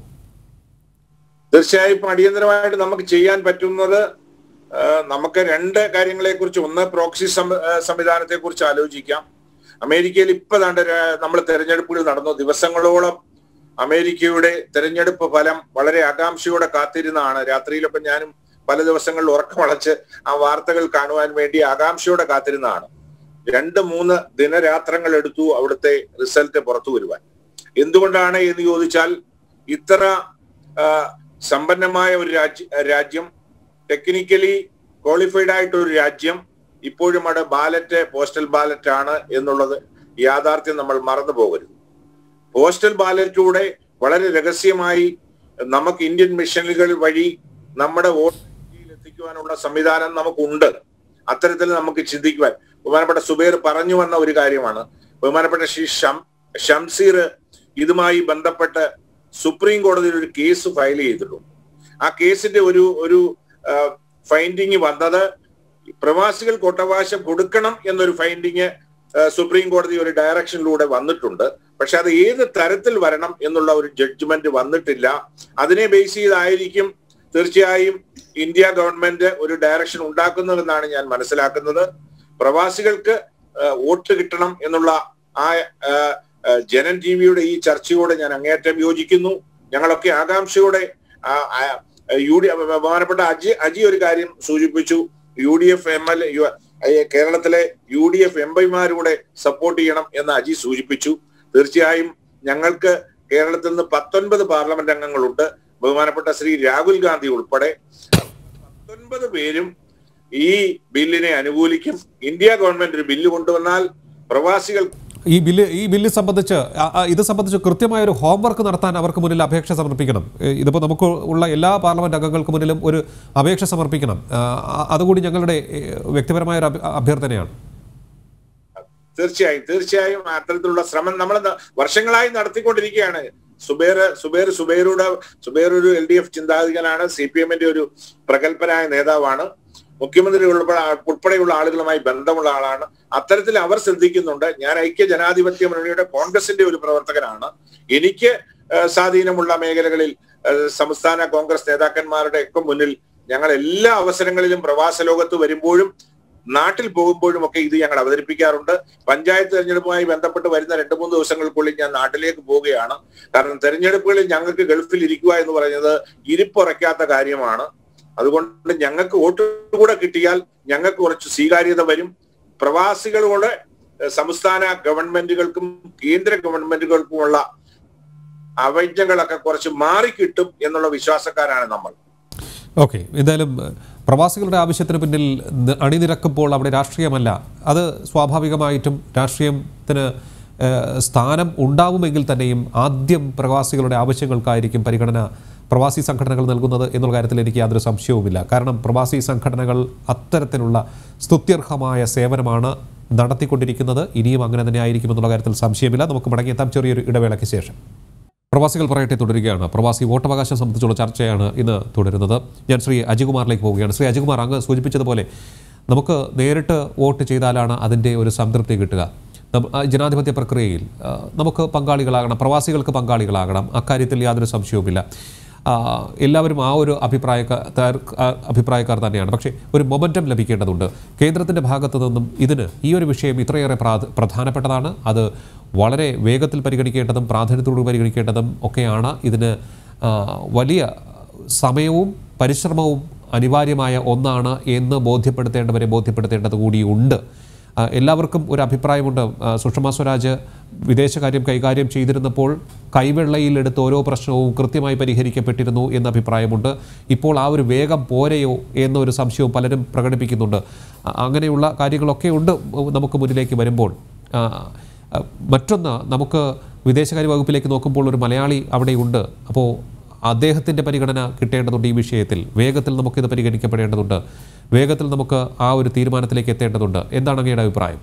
തീർച്ചയായും അടിയന്തരമായിട്ട് നമുക്ക് ചെയ്യാൻ പറ്റുന്നത് നമുക്ക് രണ്ട് കാര്യങ്ങളെ കുറിച്ച്, ഒന്ന് പ്രോക്സി സംവിധാനത്തെ കുറിച്ച് ആലോചിക്കാം. അമേരിക്കയിൽ ഇപ്പൊ ദാണ്ട് നമ്മൾ തെരഞ്ഞെടുപ്പുകൾ നടന്നു. ദിവസങ്ങളോളം അമേരിക്കയുടെ തെരഞ്ഞെടുപ്പ് ഫലം വളരെ ആകാംക്ഷയോടെ കാത്തിരുന്നാണ്. രാത്രിയിലൊക്കെ ഞാനും പല ദിവസങ്ങളിൽ ഉറക്കമളച്ച് ആ വാർത്തകൾ കാണുവാൻ വേണ്ടി ആകാംക്ഷയോടെ കാത്തിരുന്നതാണ്. രണ്ട് മൂന്ന് ദിനരാത്രങ്ങൾ എടുത്തു അവിടുത്തെ റിസൾട്ട് പുറത്തു വരുവാൻ. എന്തുകൊണ്ടാണ് എന്ന് ചോദിച്ചാൽ, ഇത്ര സമ്പന്നമായ ഒരു രാജ്യ രാജ്യം ടെക്നിക്കലി ക്വാളിഫൈഡ് ആയിട്ട് ഒരു രാജ്യം ഇപ്പോഴും അവിടെ ബാലറ്റ് പോസ്റ്റൽ ബാലറ്റ് ആണ് എന്നുള്ളത് യാഥാർത്ഥ്യം നമ്മൾ മറന്നു പോകരുത്. പോസ്റ്റൽ ബാലറ്റിലൂടെ വളരെ രഹസ്യമായി നമുക്ക് ഇന്ത്യൻ മിഷനുകൾ വഴി നമ്മുടെ വോട്ട് എത്തിക്കുവാനുള്ള സംവിധാനം നമുക്കുണ്ട്. അത്തരത്തിൽ നമുക്ക് ചിന്തിക്കുവാൻ ബഹുമാനപ്പെട്ട സുബൈർ പറഞ്ഞു വന്ന ഒരു കാര്യമാണ്. ബഹുമാനപ്പെട്ട ശ്രീ ഷം ഷംസീർ ഇതുമായി ബന്ധപ്പെട്ട് സുപ്രീം കോടതിയിൽ ഒരു കേസ് ഫയൽ ചെയ്തിട്ടുണ്ട്. ആ കേസിന്റെ ഒരു ഒരു ഫൈൻഡിങ് വന്നത് പ്രവാസികൾക്ക് വോട്ടവകാശം കൊടുക്കണം എന്നൊരു ഫൈൻഡിങ് സുപ്രീം കോടതി ഒരു ഡയറക്ഷനിലൂടെ വന്നിട്ടുണ്ട്. പക്ഷെ അത് ഏത് തരത്തിൽ വരണം എന്നുള്ള ഒരു ജഡ്ജ്മെന്റ് വന്നിട്ടില്ല. അതിനെ ബേസ് ചെയ്തായിരിക്കും തീർച്ചയായും ഇന്ത്യ ഗവൺമെന്റ് ഒരു ഡയറക്ഷൻ ഉണ്ടാക്കുന്നതെന്നാണ് ഞാൻ മനസ്സിലാക്കുന്നത്. പ്രവാസികൾക്ക് വോട്ട് കിട്ടണം എന്നുള്ള ആ ജനൻ ടി വിയുടെ ഈ ചർച്ചയോടെ ഞാൻ അങ്ങേയറ്റം യോജിക്കുന്നു. ഞങ്ങളൊക്കെ ആകാംക്ഷയോടെ യു ഡി ബഹുമാനപ്പെട്ട അജി അജി ഒരു കാര്യം സൂചിപ്പിച്ചു. U D F M L കേരളത്തിലെ യു ഡി എഫ് എം പിമാരുടെ സപ്പോർട്ട് ചെയ്യണം എന്ന് അജി സൂചിപ്പിച്ചു. തീർച്ചയായും ഞങ്ങൾക്ക് കേരളത്തിൽ നിന്ന് പത്തൊൻപത് പാർലമെന്റ് അംഗങ്ങളുണ്ട്. ബഹുമാനപ്പെട്ട ശ്രീ രാഹുൽ ഗാന്ധി ഉൾപ്പെടെ പത്തൊൻപത് പേരും ഈ ബില്ലിനെ അനുകൂലിക്കും. ഇന്ത്യ ഗവൺമെന്റ് ഒരു ബില്ല് കൊണ്ടുവന്നാൽ പ്രവാസികൾ ഈ ബില്ല് ഈ ബില്ല് സംബന്ധിച്ച് ഇത് സംബന്ധിച്ച് കൃത്യമായ ഒരു ഹോംവർക്ക് നടത്താൻ അവർക്ക് മുന്നിൽ അപേക്ഷ സമർപ്പിക്കണം. ഇതിപ്പോൾ നമുക്ക് ഉള്ള എല്ലാ പാർലമെന്റ് അംഗങ്ങൾക്ക് മുന്നിലും ഒരു അപേക്ഷ സമർപ്പിക്കണം. അതുകൂടി ഞങ്ങളുടെ വ്യക്തിപരമായ ഒരു അഭ്യർത്ഥനയാണ്. തീർച്ചയായും തീർച്ചയായും അത്തരത്തിലുള്ള ശ്രമം നമ്മൾ വർഷങ്ങളായി നടത്തിക്കൊണ്ടിരിക്കുകയാണ്. സുബൈർ സുബൈർ സുബൈറുടെ സുബൈർ ഒരു എൽ ഡി എഫ് ചിന്താഗതികനാണ്. സി പി എമ്മിന്റെ ഒരു പ്രഗത്ഭനായ നേതാവാണ്. മുഖ്യമന്ത്രി ഉൾപ്പെടെ ഉൾപ്പെടെയുള്ള ആളുകളുമായി ബന്ധമുള്ള ആളാണ്. അത്തരത്തിൽ അവർ ശ്രദ്ധിക്കുന്നുണ്ട്. ഞാൻ ഐക്യ ജനാധിപത്യ മുന്നണിയുടെ കോൺഗ്രസിന്റെ ഒരു പ്രവർത്തകനാണ്. എനിക്ക് സ്വാധീനമുള്ള മേഖലകളിൽ സംസ്ഥാന കോൺഗ്രസ് നേതാക്കന്മാരുടെ ഒക്കെ മുന്നിൽ ഞങ്ങൾ എല്ലാ അവസരങ്ങളിലും പ്രവാസ ലോകത്ത് വരുമ്പോഴും നാട്ടിൽ പോകുമ്പോഴും ഒക്കെ ഇത് ഞങ്ങൾ അവതരിപ്പിക്കാറുണ്ട്. പഞ്ചായത്ത് തെരഞ്ഞെടുപ്പുമായി ബന്ധപ്പെട്ട് വരുന്ന രണ്ട് മൂന്ന് ദിവസങ്ങൾക്കുള്ളിൽ ഞാൻ നാട്ടിലേക്ക് പോവുകയാണ്. കാരണം തെരഞ്ഞെടുപ്പുകളിൽ ഞങ്ങൾക്ക് ഗൾഫിൽ ഇരിക്കുക എന്ന് പറയുന്നത് ഇരിപ്പുറയ്ക്കാത്ത കാര്യമാണ്. അതുകൊണ്ട് ഞങ്ങൾക്ക് വോട്ട് കൂടെ കിട്ടിയാൽ ഞങ്ങൾക്ക് കുറച്ച് സ്വീകാര്യത വരും. പ്രവാസികളോട് സംസ്ഥാന ഗവൺമെന്റുകൾക്കും കേന്ദ്ര ഗവൺമെന്റുകൾക്കുമുള്ള അവജ്ഞകളൊക്കെ കുറച്ച് മാറിക്കിട്ടും എന്നുള്ള വിശ്വാസക്കാരാണ് നമ്മൾ. ഓക്കെ, എന്തായാലും പ്രവാസികളുടെ ആവശ്യത്തിന് പിന്നിൽ അണിനിരക്കുമ്പോൾ അവിടെ രാഷ്ട്രീയമല്ല, അത് സ്വാഭാവികമായിട്ടും രാഷ്ട്രീയത്തിന് സ്ഥാനം ഉണ്ടാവുമെങ്കിൽ തന്നെയും ആദ്യം പ്രവാസികളുടെ ആവശ്യങ്ങൾക്കായിരിക്കും പരിഗണന പ്രവാസി സംഘടനകൾ നൽകുന്നത് എന്നുള്ള കാര്യത്തിൽ എനിക്ക് യാതൊരു സംശയവുമില്ല. കാരണം പ്രവാസി സംഘടനകൾ അത്തരത്തിലുള്ള സ്തുത്യർഹമായ സേവനമാണ് നടത്തിക്കൊണ്ടിരിക്കുന്നത്. ഇനിയും അങ്ങനെ തന്നെ ആയിരിക്കും എന്നുള്ള കാര്യത്തിൽ സംശയമില്ല. നമുക്ക് മടങ്ങിയെത്താം ചെറിയൊരു ഇടവേളയ്ക്ക് ശേഷം. പ്രവാസികൾ പറയട്ടെ തുടരുകയാണ്. പ്രവാസി വോട്ടവകാശം സംബന്ധിച്ചുള്ള ചർച്ചയാണ് ഇന്ന് തുടരുന്നത്. ഞാൻ ശ്രീ അജികുമാറിലേക്ക് പോവുകയാണ്. ശ്രീ അജികുമാർ, അങ്ങ് സൂചിപ്പിച്ചതുപോലെ നമുക്ക് നേരിട്ട് വോട്ട് ചെയ്താലാണ് അതിൻ്റെ ഒരു സംതൃപ്തി കിട്ടുക. ജനാധിപത്യ പ്രക്രിയയിൽ നമുക്ക് പങ്കാളികളാകണം, പ്രവാസികൾക്ക് പങ്കാളികളാകണം, അക്കാര്യത്തിൽ യാതൊരു സംശയവുമില്ല. എല്ലാവരും ആ ഒരു അഭിപ്രായക്കാർ അഭിപ്രായക്കാർ തന്നെയാണ്. പക്ഷേ ഒരു മൊമെൻറ്റം ലഭിക്കേണ്ടതുണ്ട്. കേന്ദ്രത്തിൻ്റെ ഭാഗത്തു നിന്നും ഇതിന് ഈ ഒരു വിഷയം ഇത്രയേറെ പ്രധാനപ്പെട്ടതാണ്, അത് വളരെ വേഗത്തിൽ പരിഗണിക്കേണ്ടതും പ്രാധാന്യത്തോട് പരിഗണിക്കേണ്ടതും ഒക്കെയാണ്. ഇതിന് വലിയ സമയവും പരിശ്രമവും അനിവാര്യമായ ഒന്നാണ് എന്ന് ബോധ്യപ്പെടുത്തേണ്ടവരെ ബോധ്യപ്പെടുത്തേണ്ടത് കൂടിയുണ്ട്. എല്ലാവർക്കും ഒരു അഭിപ്രായമുണ്ട്. സുഷമ സ്വരാജ് വിദേശകാര്യം കൈകാര്യം ചെയ്തിരുന്നപ്പോൾ കൈവെള്ളയിലെടുത്ത് ഓരോ പ്രശ്നവും കൃത്യമായി പരിഹരിക്കപ്പെട്ടിരുന്നു എന്ന അഭിപ്രായമുണ്ട്. ഇപ്പോൾ ആ ഒരു വേഗം പോരെയോ എന്നൊരു സംശയവും പലരും പ്രകടിപ്പിക്കുന്നുണ്ട്. അങ്ങനെയുള്ള കാര്യങ്ങളൊക്കെ ഉണ്ട് നമുക്ക് മുന്നിലേക്ക് വരുമ്പോൾ. മറ്റൊന്ന്, നമുക്ക് വിദേശകാര്യ വകുപ്പിലേക്ക് നോക്കുമ്പോൾ ഒരു മലയാളി അവിടെയുണ്ട്. അപ്പോൾ അദ്ദേഹത്തിൻ്റെ പരിഗണന കിട്ടേണ്ടതുണ്ട്. ഈ വിഷയത്തിൽ വേഗത്തിൽ നമുക്കിത് പരിഗണിക്കപ്പെടേണ്ടതുണ്ട്. വേഗത്തിൽ നമുക്ക് ആ ഒരു തീരുമാനത്തിലേക്ക് എത്തേണ്ടതുണ്ട്. എന്താണ് അങ്ങയുടെ അഭിപ്രായം?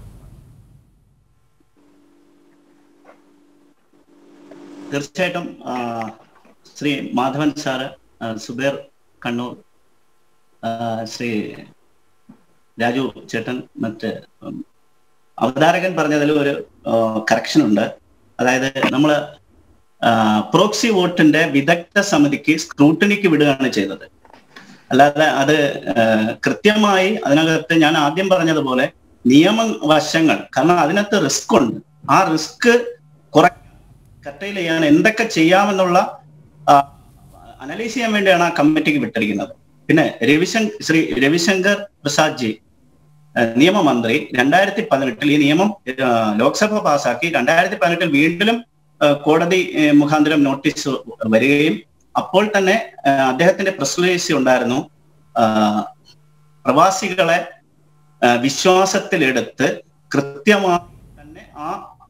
തീർച്ചയായിട്ടും ശ്രീ മാധവൻ സാറ്, സുബേർ കണ്ണൂർ, ശ്രീ രാജു ചേട്ടൻ, മറ്റ് അവതാരകൻ പറഞ്ഞതിൽ ഒരു കറക്ഷൻ ഉണ്ട്. അതായത് നമ്മൾ പ്രോക്സി വോട്ടിന്റെ വിദഗ്ധ സമിതിക്ക് സ്ക്രൂട്ടിനിക്ക് വിടുകയാണ് ചെയ്തത്. അല്ലാതെ അത് കൃത്യമായി അതിനകത്ത് ഞാൻ ആദ്യം പറഞ്ഞതുപോലെ നിയമവശങ്ങൾ, കാരണം അതിനകത്ത് റിസ്ക് ഉണ്ട്, ആ റിസ്ക് കുറെ കട്ടയിൽ ചെയ്യാൻ എന്തൊക്കെ ചെയ്യാമെന്നുള്ള അനലൈസ് ചെയ്യാൻ വേണ്ടിയാണ് ആ കമ്മിറ്റിക്ക് വിട്ടിരിക്കുന്നത്. പിന്നെ രവിശങ്കർ ശ്രീ രവിശങ്കർ പ്രസാദ് ജി നിയമമന്ത്രി രണ്ടായിരത്തി പതിനെട്ടിൽ ഈ നിയമം ലോക്സഭ പാസാക്കി. രണ്ടായിരത്തി പതിനെട്ടിൽ വീണ്ടും കോടതി മുഖാന്തരം നോട്ടീസ് വരികയും അപ്പോൾ തന്നെ അദ്ദേഹത്തിന്റെ പ്രസ് റിലീസ് ഉണ്ടായിരുന്നു. പ്രവാസികളെ വിശ്വാസത്തിലെടുത്ത് കൃത്യമായി തന്നെ ആ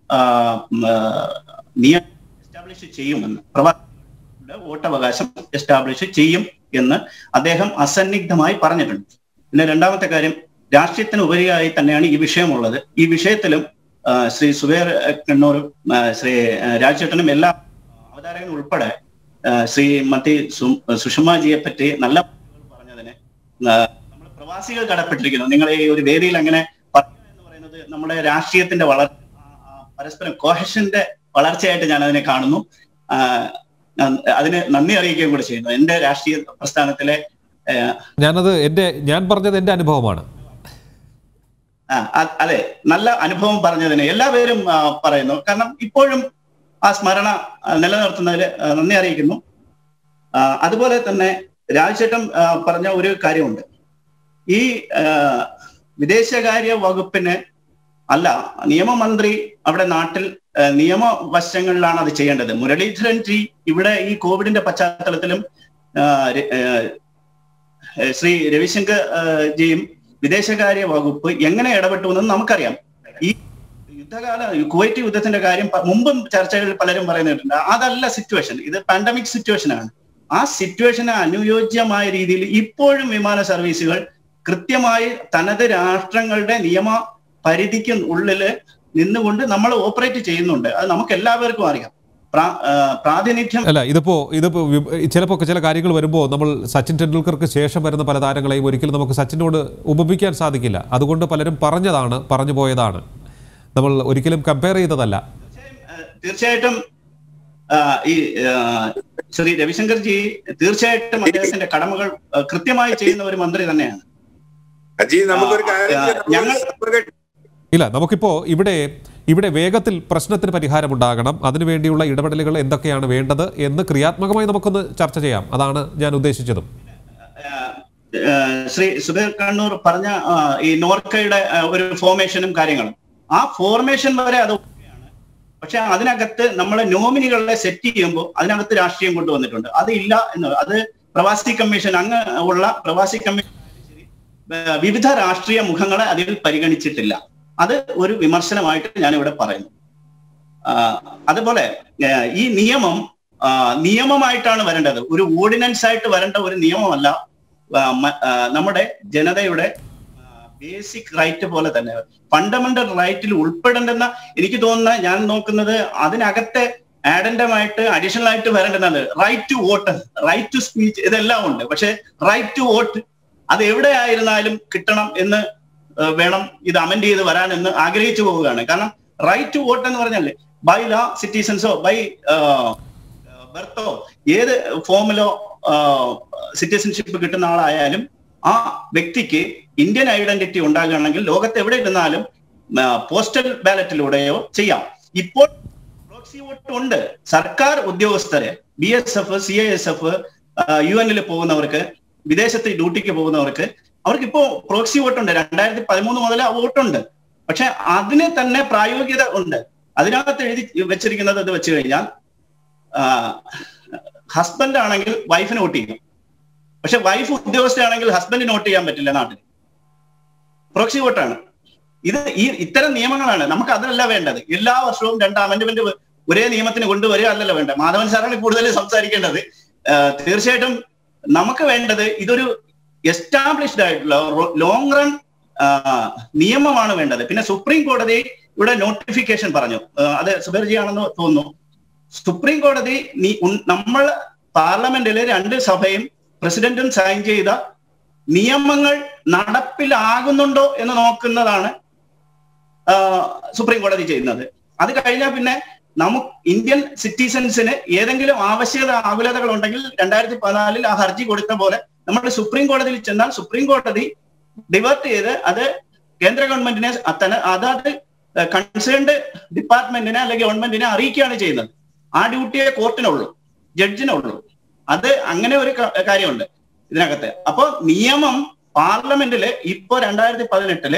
നിയമം എസ്റ്റാബ്ലിഷ് ചെയ്യുമെന്ന്, പ്രവാസികളുടെ വോട്ടവകാശം എസ്റ്റാബ്ലിഷ് ചെയ്യും എന്ന് അദ്ദേഹം അസന്നിഗ്ധമായി പറഞ്ഞിട്ടുണ്ട്. പിന്നെ രണ്ടാമത്തെ കാര്യം, രാഷ്ട്രീയത്തിന് ഉപരിയായി തന്നെയാണ് ഈ വിഷയമുള്ളത്. ഈ വിഷയത്തിലും ശ്രീ സുബേർ കണ്ണൂരും ശ്രീ രാജേട്ടനും എല്ലാ അവതാരകനും ഉൾപ്പെടെ ശ്രീ മത്തി സുഷമാജിയെ പറ്റി നല്ല പറഞ്ഞതിന് നമ്മൾ പ്രവാസികൾ കടപ്പെട്ടിരിക്കുന്നു. നിങ്ങൾ ഈ ഒരു വേദിയിൽ അങ്ങനെ പറയുക എന്ന് പറയുന്നത് നമ്മുടെ രാഷ്ട്രീയത്തിന്റെ വളർ പരസ്പരം കോഹഷന്റെ വളർച്ചയായിട്ട് ഞാൻ അതിനെ കാണുന്നു. അതിന് നന്ദി അറിയിക്കുകയും കൂടെ ചെയ്യുന്നു. എന്റെ രാഷ്ട്രീയ പ്രസ്ഥാനത്തിലെ ഞാനത് എന്റെ ഞാൻ പറഞ്ഞത് എന്റെ അനുഭവമാണ്. അതെ, നല്ല അനുഭവം പറഞ്ഞതിന് എല്ലാവരും പറയുന്നു. കാരണം ഇപ്പോഴും ആ സ്മരണ നിലനിർത്തുന്നതിൽ നന്ദി അറിയിക്കുന്നു. അതുപോലെ തന്നെ രാജേട്ടൻ പറഞ്ഞ ഒരു കാര്യമുണ്ട്. ഈ വിദേശകാര്യ വകുപ്പിന് അല്ല, നിയമമന്ത്രി അവിടെ നാട്ടിൽ നിയമവശങ്ങളിലാണ് അത് ചെയ്യേണ്ടത്. മുരളീധരൻ ജി ഇവിടെ ഈ കോവിഡിന്റെ പശ്ചാത്തലത്തിലും ശ്രീ രവിശങ്കർ ജിയും വിദേശകാര്യ വകുപ്പ് എങ്ങനെ ഇടപെട്ടു എന്ന് നമുക്കറിയാം. ഈ യുദ്ധകാല കുവൈറ്റ് യുദ്ധത്തിന്റെ കാര്യം മുമ്പും ചർച്ചകളിൽ പലരും പറയുന്നിട്ടുണ്ട്. അതല്ല സിറ്റുവേഷൻ, ഇത് പാൻഡമിക് സിറ്റുവേഷൻ ആണ്. ആ സിറ്റുവേഷന് അനുയോജ്യമായ രീതിയിൽ ഇപ്പോഴും വിമാന സർവീസുകൾ കൃത്യമായി തനത് രാഷ്ട്രങ്ങളുടെ നിയമ പരിധിക്ക് ഉള്ളിൽ നിന്നുകൊണ്ട് നമ്മൾ ഓപ്പറേറ്റ് ചെയ്യുന്നുണ്ട്. അത് നമുക്ക് എല്ലാവർക്കും അറിയാം. പ്രാതിനിധ്യം അല്ല, ഇതിപ്പോ ഇതിപ്പോ ചിലപ്പോൾ ചില കാര്യങ്ങൾ വരുമ്പോൾ നമ്മൾ സച്ചിൻ ടെണ്ടുൽക്കർക്ക് ശേഷം വരുന്ന പല താരങ്ങളെയും ഒരിക്കലും നമുക്ക് സച്ചിനോട് ഉപമിക്കാൻ സാധിക്കില്ല. അതുകൊണ്ട് പലരും പറഞ്ഞതാണ്, പറഞ്ഞു പോയതാണ്, നമ്മൾ ഒരിക്കലും കമ്പയർ ചെയ്തതല്ല. തീർച്ചയായിട്ടും ഈ ശ്രീ രവിശങ്കർ ജി തീർച്ചയായിട്ടും അദ്ദേഹത്തിന്റെ കടമകൾ കൃത്യമായി ചെയ്യുന്ന ഒരു മന്ത്രി തന്നെയാണ്. ഞങ്ങൾ ഇല്ല, നമുക്കിപ്പോ ഇവിടെ ഇവിടെ വേഗത്തിൽ പ്രശ്നത്തിന് പരിഹാരമുണ്ടാകണം. അതിനുവേണ്ടിയുള്ള ഇടപെടലുകൾ എന്തൊക്കെയാണ് വേണ്ടത് എന്ന് ക്രിയാത്മകമായി നമുക്കൊന്ന് ചർച്ച ചെയ്യാം. അതാണ് ഞാൻ ഉദ്ദേശിച്ചതും. ശ്രീ സുബേർ കണ്ണൂർ പറഞ്ഞ ഈ നോർക്കയുടെ ഒരു ഫോർമേഷനും കാര്യങ്ങളും ആ ഫോർമേഷൻ വരെ അത് ഓക്കെയാണ്. പക്ഷെ അതിനകത്ത് നമ്മളെ നോമിനികളെ സെറ്റ് ചെയ്യുമ്പോൾ അതിനകത്ത് രാഷ്ട്രീയം കൊണ്ടുവന്നിട്ടുണ്ട്. അത് ഇല്ല എന്ന് അത് പ്രവാസി കമ്മീഷൻ അങ്ങ് ഉള്ള പ്രവാസി കമ്മീഷൻ വിവിധ രാഷ്ട്രീയ മുഖങ്ങളെ അതിൽ പരിഗണിച്ചിട്ടില്ല. അത് ഒരു വിമർശനമായിട്ട് ഞാൻ ഇവിടെ പറയുന്നു. അതുപോലെ ഈ നിയമം നിയമമായിട്ടാണ് വരേണ്ടത്, ഒരു ഓർഡിനൻസ് ആയിട്ട് വരേണ്ട ഒരു നിയമമല്ല. നമ്മുടെ ജനതയുടെ ബേസിക് റൈറ്റ് പോലെ തന്നെ ഫണ്ടമെന്റൽ റൈറ്റിൽ ഉൾപ്പെടേണ്ടെന്ന എനിക്ക് തോന്നുന്ന ഞാൻ നോക്കുന്നത് അതിനകത്തെ ആഡൻഡമായിട്ട് അഡീഷണൽ ആയിട്ട് വരേണ്ടതാണ്. Right to vote, right to speech, ഇതെല്ലാം ഉണ്ട്. പക്ഷെ റൈറ്റ് ടു വോട്ട് അത് എവിടെ ആയിരുന്നാലും കിട്ടണം എന്ന് വേണം ഇത് അമെൻഡ് ചെയ്ത് വരാനെന്ന് ആഗ്രഹിച്ചു പോവുകയാണ്. കാരണം റൈറ്റ് ടു വോട്ട് എന്ന് പറഞ്ഞാല് ബൈ ലാ സിറ്റിസൺസോ ബൈ ബർത്തോ ഏത് ഫോമിലോ സിറ്റിസൺഷിപ്പ് കിട്ടുന്ന ആളായാലും ആ വ്യക്തിക്ക് ഇന്ത്യൻ ഐഡന്റിറ്റി ഉണ്ടാകുകയാണെങ്കിൽ ലോകത്ത് എവിടെ ഇരുന്നാലും പോസ്റ്റൽ ബാലറ്റിലൂടെയോ ചെയ്യാം. ഇപ്പോൾ പ്രോക്സി വോട്ട് ഉണ്ട്. സർക്കാർ ഉദ്യോഗസ്ഥരെ B S F C I S F U എനിൽ പോകുന്നവർക്ക് വിദേശത്ത് ഡ്യൂട്ടിക്ക് പോകുന്നവർക്ക് അവർക്ക് ഇപ്പോ പ്രോക്സി വോട്ടുണ്ട്. രണ്ടായിരത്തി പതിമൂന്ന് മുതൽ ആ വോട്ടുണ്ട്. പക്ഷെ അതിന് തന്നെ പ്രായോഗികത ഉണ്ട്. അതിനകത്ത് എഴുതി വെച്ചിരിക്കുന്നത് ഇത് വെച്ച് കഴിഞ്ഞാൽ ഹസ്ബൻഡ് ആണെങ്കിൽ വൈഫിന് വോട്ട് ചെയ്യും. പക്ഷെ വൈഫ് ഉദ്യോഗസ്ഥയാണെങ്കിൽ ഹസ്ബൻഡിന് വോട്ട് ചെയ്യാൻ പറ്റില്ല നാട്ടിൽ. പ്രോക്സി വോട്ടാണ് ഇത്. ഈ ഇത്തരം നിയമങ്ങളാണ് നമുക്ക് അതല്ല വേണ്ടത്. എല്ലാ വർഷവും രണ്ട് അമെന്റ്മെന്റ് ഒരേ നിയമത്തിന് കൊണ്ടുവരിക അല്ലല്ലോ വേണ്ടത്. മാധവൻ സാറാണ് കൂടുതൽ സംസാരിക്കേണ്ടത്. തീർച്ചയായിട്ടും നമുക്ക് വേണ്ടത് ഇതൊരു എസ്റ്റാബ്ലിഷ്ഡ് ആയിട്ടുള്ള ലോങ് റൺ നിയമമാണ് വേണ്ടത്. പിന്നെ സുപ്രീം കോടതി ഇവിടെ നോട്ടിഫിക്കേഷൻ പറഞ്ഞു, അത് സുബർജി ആണെന്ന് തോന്നുന്നു. സുപ്രീം കോടതി നമ്മൾ പാർലമെന്റിലെ രണ്ട് സഭയും പ്രസിഡന്റും സൈൻ ചെയ്ത നിയമങ്ങൾ നടപ്പിലാകുന്നുണ്ടോ എന്ന് നോക്കുന്നതാണ് സുപ്രീം കോടതി ചെയ്യുന്നത്. അത് കഴിഞ്ഞാൽ പിന്നെ നമുക്ക് ഇന്ത്യൻ സിറ്റിസൺസിന് ഏതെങ്കിലും ആവശ്യകത ആകുലതകൾ ഉണ്ടെങ്കിൽ രണ്ടായിരത്തി പതിനാലിൽ ആ ഹർജി കൊടുത്ത പോലെ നമ്മൾ സുപ്രീം കോടതിയിൽ ചെന്നാൽ സുപ്രീം കോടതി ഡിവേർട്ട് ചെയ്ത് അത് കേന്ദ്ര ഗവൺമെന്റിനെ അതാത് കൺസേൺഡ് ഡിപ്പാർട്ട്മെന്റിനെ അല്ലെങ്കിൽ ഗവൺമെന്റിനെ അറിയിക്കുകയാണ് ചെയ്യുന്നത്. ആ ഡ്യൂട്ടിയെ കോർട്ടിനുള്ളൂ, ജഡ്ജിനുള്ളൂ. അത് അങ്ങനെ ഒരു കാര്യമുണ്ട് ഇതിനകത്ത്. അപ്പോ നിയമം പാർലമെന്റില് ഇപ്പോ രണ്ടായിരത്തി പതിനെട്ടില്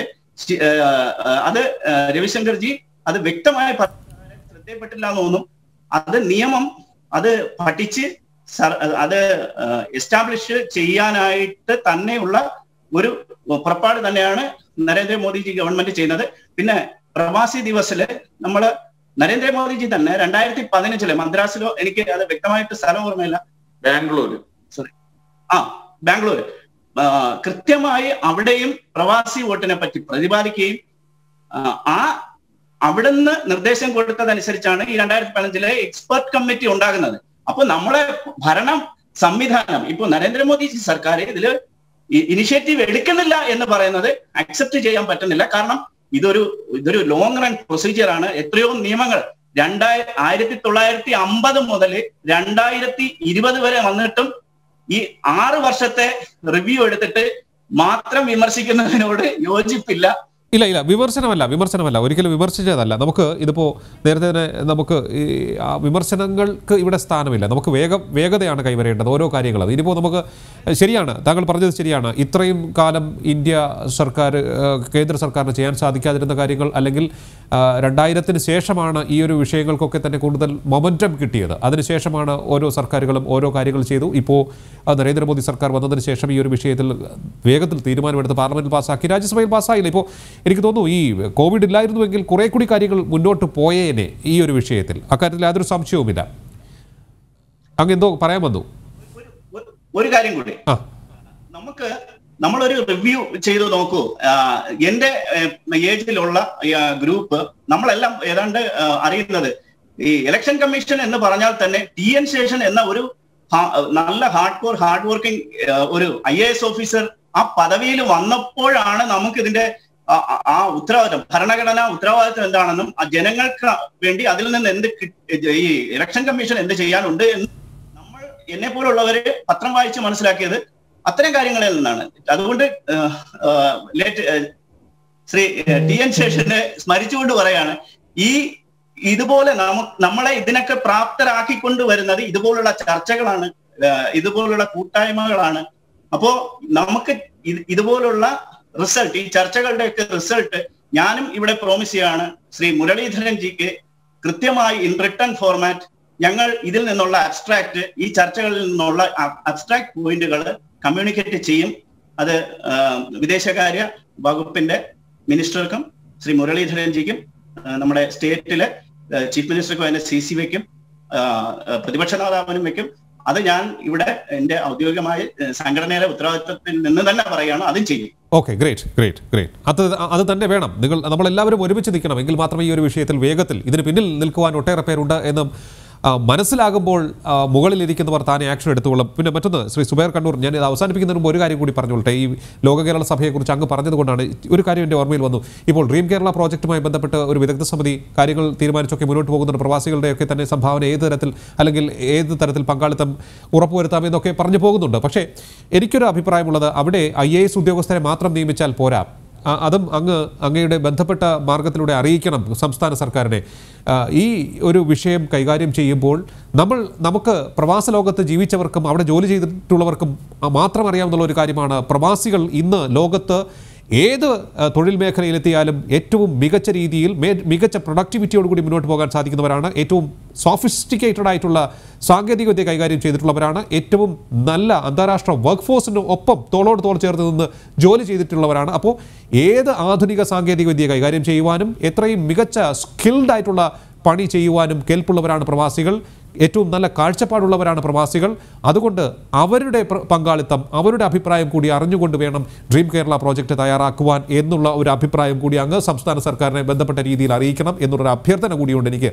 അത് രവിശങ്കർജി അത് വ്യക്തമായി ശ്രദ്ധയപ്പെട്ടില്ല എന്ന് തോന്നും. അത് നിയമം അത് പഠിച്ച് അത് എസ്റ്റാബ്ലിഷ് ചെയ്യാനായിട്ട് തന്നെയുള്ള ഒരു പുറപ്പാട് തന്നെയാണ് നരേന്ദ്രമോദിജി ഗവൺമെന്റ് ചെയ്യുന്നത്. പിന്നെ പ്രവാസി ദിവസില് നമ്മള് നരേന്ദ്രമോദിജി തന്നെ രണ്ടായിരത്തി പതിനഞ്ചില് മദ്രാസിലോ, എനിക്ക് അത് വ്യക്തമായിട്ട് സ്ഥലം ഓർമ്മയില്ല, ബാംഗ്ലൂര് സോറി ആ ബാംഗ്ലൂര് കൃത്യമായി അവിടെയും പ്രവാസി വോട്ടിനെ പറ്റി പ്രതിപാദിക്കുകയും ആ അവിടുന്ന് നിർദ്ദേശം കൊടുത്തതനുസരിച്ചാണ് ഈ രണ്ടായിരത്തി പതിനഞ്ചിലെ എക്സ്പെർട്ട് കമ്മിറ്റി ഉണ്ടാകുന്നത്. അപ്പൊ നമ്മളെ ഭരണം സംവിധാനം ഇപ്പൊ നരേന്ദ്രമോദിജി സർക്കാർ ഇതില് ഇനിഷ്യേറ്റീവ് എടുക്കുന്നില്ല എന്ന് പറയുന്നത് അക്സെപ്റ്റ് ചെയ്യാൻ പറ്റുന്നില്ല. കാരണം ഇതൊരു ഇതൊരു ലോങ് റൺ പ്രൊസീജിയർ ആണ്. എത്രയോ നിയമങ്ങൾ രണ്ടായി ആയിരത്തി തൊള്ളായിരത്തി അമ്പത് മുതൽ രണ്ടായിരത്തി ഇരുപത് വരെ വന്നിട്ടും ഈ ആറ് വർഷത്തെ റിവ്യൂ എടുത്തിട്ട് മാത്രം വിമർശിക്കുന്നതിനോട് യോജിപ്പില്ല. ഇല്ല ഇല്ല വിമർശനമല്ല വിമർശനമല്ല ഒരിക്കലും വിമർശിച്ചതല്ല. നമുക്ക് ഇതിപ്പോൾ നേരത്തെ തന്നെ നമുക്ക് ഈ വിമർശനങ്ങൾക്ക് ഇവിടെ സ്ഥാനമില്ല. നമുക്ക് വേഗം വേഗതയാണ് കൈവരേണ്ടത് ഓരോ കാര്യങ്ങളും. ഇനിയിപ്പോൾ നമുക്ക് ശരിയാണ്, താങ്കൾ പറഞ്ഞത് ശരിയാണ്. ഇത്രയും കാലം ഇന്ത്യ സർക്കാർ കേന്ദ്ര സർക്കാരിന് ചെയ്യാൻ സാധിക്കാതിരുന്ന കാര്യങ്ങൾ അല്ലെങ്കിൽ രണ്ടായിരത്തിന് ശേഷമാണ് ഈ ഒരു വിഷയങ്ങൾക്കൊക്കെ തന്നെ കൂടുതൽ മൊമെൻറ്റം കിട്ടിയത്. അതിനുശേഷമാണ് ഓരോ സർക്കാരുകളും ഓരോ കാര്യങ്ങൾ ചെയ്തു. ഇപ്പോൾ നരേന്ദ്രമോദി സർക്കാർ വന്നതിന് ശേഷം ഈ ഒരു വിഷയത്തിൽ വേഗത്തിൽ തീരുമാനമെടുത്ത് പാർലമെന്റിൽ പാസ്സാക്കി, രാജ്യസഭയിൽ പാസ്സായില്ല. ഇപ്പോൾ എനിക്ക് തോന്നുന്നു ഈ കോവിഡ് ഇല്ലായിരുന്നുവെങ്കിൽ കുറേ കൂടി കാര്യങ്ങൾ മുന്നോട്ട് പോയേനെ ഈ ഒരു വിഷയത്തിൽ. അക്കാര്യത്തിൽ യാതൊരു സംശയവുമില്ല. അങ്ങ് എന്തോ പറയാൻ വന്നു? ഒരു കാര്യം കൂടി, നമുക്ക് നമ്മളൊരു റിവ്യൂ ചെയ്തു നോക്കൂ. എന്റെ ഏജിലുള്ള ഗ്രൂപ്പ് നമ്മളെല്ലാം ഏതാണ്ട് അറിയുന്നത് ഈ ഇലക്ഷൻ കമ്മീഷൻ എന്ന് പറഞ്ഞാൽ തന്നെ ടി എൻ ശേഷൻ എന്ന ഒരു നല്ല ഹാർഡ് കോർ ഹാർഡ് വർക്കിംഗ് ഒരു ഐ എ എസ് ഓഫീസർ ആ പദവിയിൽ വന്നപ്പോഴാണ് നമുക്ക് ഇതിന്റെ ആ ഉത്തരവാദിത്വം, ഭരണഘടനാ ഉത്തരവാദിത്വം എന്താണെന്നും ആ ജനങ്ങൾക്ക് വേണ്ടി അതിൽ നിന്ന് എന്ത് ഈ ഇലക്ഷൻ കമ്മീഷൻ എന്ത് ചെയ്യാനുണ്ട് എന്ന് നമ്മൾ എന്നെ പോലുള്ളവര് പത്രം വായിച്ച് മനസ്സിലാക്കിയത് അത്തരം കാര്യങ്ങളിൽ നിന്നാണ്. അതുകൊണ്ട് ലേറ്റ് ശ്രീ ടി എൻ ശേഷനെ സ്മരിച്ചുകൊണ്ട് പറയാണ്, ഈ ഇതുപോലെ നമ്മ നമ്മളെ ഇതിനൊക്കെ പ്രാപ്തരാക്കിക്കൊണ്ട് വരുന്നത് ഇതുപോലുള്ള ചർച്ചകളാണ്, ഇതുപോലുള്ള കൂട്ടായ്മകളാണ്. അപ്പോ നമുക്ക് ഇതുപോലുള്ള റിസൾട്ട്, ഈ ചർച്ചകളുടെയൊക്കെ റിസൾട്ട് ഞാനും ഇവിടെ പ്രോമിസ് ചെയ്യാണ് ശ്രീ മുരളീധരൻ ജിക്ക് കൃത്യമായി ഇൻ റിട്ടൺ ഫോർമാറ്റ് ഞങ്ങൾ ഇതിൽ നിന്നുള്ള അബ്സ്ട്രാക്ട് ഈ ചർച്ചകളിൽ നിന്നുള്ള അബ്സ്ട്രാക്ട് പോയിന്റുകൾ കമ്മ്യൂണിക്കേറ്റ് ചെയ്യും. അത് വിദേശകാര്യ വകുപ്പിന്റെ മിനിസ്റ്റർക്കും ശ്രീ മുരളീധരൻ ജിക്കും നമ്മുടെ സ്റ്റേറ്റിലെ ചീഫ് മിനിസ്റ്റർക്കും അതിന്റെ സി സി വെക്കും പ്രതിപക്ഷ നേതാവിനും വെക്കും. അത് ഞാൻ ഇവിടെ എന്റെ ഔദ്യോഗികമായ സംഘടനയുടെ ഉത്തരവാദിത്വത്തിൽ നിന്ന് തന്നെ പറയുകയാണ്, അതും ചെയ്യും. ഓക്കെ, ഗ്രേറ്റ് ഗ്രേറ്റ് ഗ്രേറ്റ് അത് അത് തന്നെ വേണം. നിങ്ങൾ നമ്മളെല്ലാവരും ഒരുമിച്ച് നിൽക്കണം, എങ്കിൽ മാത്രമേ ഈ ഒരു വിഷയത്തിൽ വേഗത്തിൽ ഇതിന് പിന്നിൽ നിൽക്കുവാൻ ഒട്ടേറെ പേരുണ്ട് എന്നും മനസ്സിലാകുമ്പോൾ മുകളിലിരിക്കുന്നവർ താനെ ആക്ഷൻ എടുത്തുകൊള്ളും. പിന്നെ മറ്റൊന്ന്, ശ്രീ സുബൈർ കണ്ണൂർ, ഞാൻ ഇത് അവസാനിപ്പിക്കുന്നതിന് മുമ്പ് ഒരു കാര്യം കൂടി പറഞ്ഞോട്ടെ. ഈ ലോക കേരള സഭയെക്കുറിച്ച് അങ്ങ് പറഞ്ഞതുകൊണ്ടാണ് ഒരു കാര്യം എൻ്റെ ഓർമ്മയിൽ വന്നു. ഇപ്പോൾ ഡ്രീം കേരള പ്രോജക്റ്റുമായി ബന്ധപ്പെട്ട് ഒരു വിദഗ്ധ സമിതി കാര്യങ്ങൾ തീരുമാനിച്ചൊക്കെ മുന്നോട്ട് പോകുന്നുണ്ട്. പ്രവാസികളുടെയൊക്കെ തന്നെ സംഭാവന ഏത് തരത്തിൽ അല്ലെങ്കിൽ ഏത് തരത്തിൽ പങ്കാളിത്തം ഉറപ്പുവരുത്താമെന്നൊക്കെ പറഞ്ഞു പോകുന്നുണ്ട്. പക്ഷേ എനിക്കൊരു അഭിപ്രായമുള്ളത്, അവിടെ ഐ എ എസ് ഉദ്യോഗസ്ഥരെ മാത്രം നിയമിച്ചാൽ പോരാ, അതും അങ്ങ് അങ്ങയുടെ ബന്ധപ്പെട്ട മാർഗത്തിലൂടെ അറിയിക്കണം സംസ്ഥാന സർക്കാരിനെ. ഈ ഒരു വിഷയം കൈകാര്യം ചെയ്യുമ്പോൾ നമ്മൾ നമുക്ക് പ്രവാസ ലോകത്ത് ജീവിച്ചവർക്കും അവിടെ ജോലി ചെയ്തിട്ടുള്ളവർക്കും മാത്രം അറിയാവുന്ന ഒരു കാര്യമാണ്, പ്രവാസികൾ ഇന്ന് ലോകത്ത് ഏത് തൊഴിൽ മേഖലയിലെത്തിയാലും ഏറ്റവും മികച്ച രീതിയിൽ മികച്ച പ്രൊഡക്ടിവിറ്റിയോടുകൂടി മുന്നോട്ട് പോകാൻ സാധിക്കുന്നവരാണ്, ഏറ്റവും സോഫിസ്റ്റിക്കേറ്റഡ് ആയിട്ടുള്ള സാങ്കേതികവിദ്യ കൈകാര്യം ചെയ്തിട്ടുള്ളവരാണ്, ഏറ്റവും നല്ല അന്താരാഷ്ട്ര വർക്ക് ഫോഴ്സിന് ഒപ്പം തോളോട് തോൾ ചേർത്ത് നിന്ന് ജോലി ചെയ്തിട്ടുള്ളവരാണ്. അപ്പോൾ ഏത് ആധുനിക സാങ്കേതികവിദ്യ കൈകാര്യം ചെയ്യുവാനും എത്രയും മികച്ച സ്കിൽഡ് ആയിട്ടുള്ള പണി ചെയ്യുവാനും കെൽപ്പുള്ളവരാണ് പ്രവാസികൾ, ഏറ്റവും നല്ല കാഴ്ചപ്പാടുള്ളവരാണ് പ്രവാസികൾ. അതുകൊണ്ട് അവരുടെ പങ്കാളിത്തം, അവരുടെ അഭിപ്രായം കൂടി അറിഞ്ഞുകൊണ്ട് വേണം ഡ്രീം കേരള പ്രോജക്റ്റ് തയ്യാറാക്കുവാൻ എന്നുള്ള ഒരു അഭിപ്രായം കൂടി അങ്ങ് സംസ്ഥാന സർക്കാരിനെ ബന്ധപ്പെട്ട രീതിയിൽ അറിയിക്കണം എന്നുള്ളൊരു അഭ്യർത്ഥന കൂടിയുണ്ട് എനിക്ക്.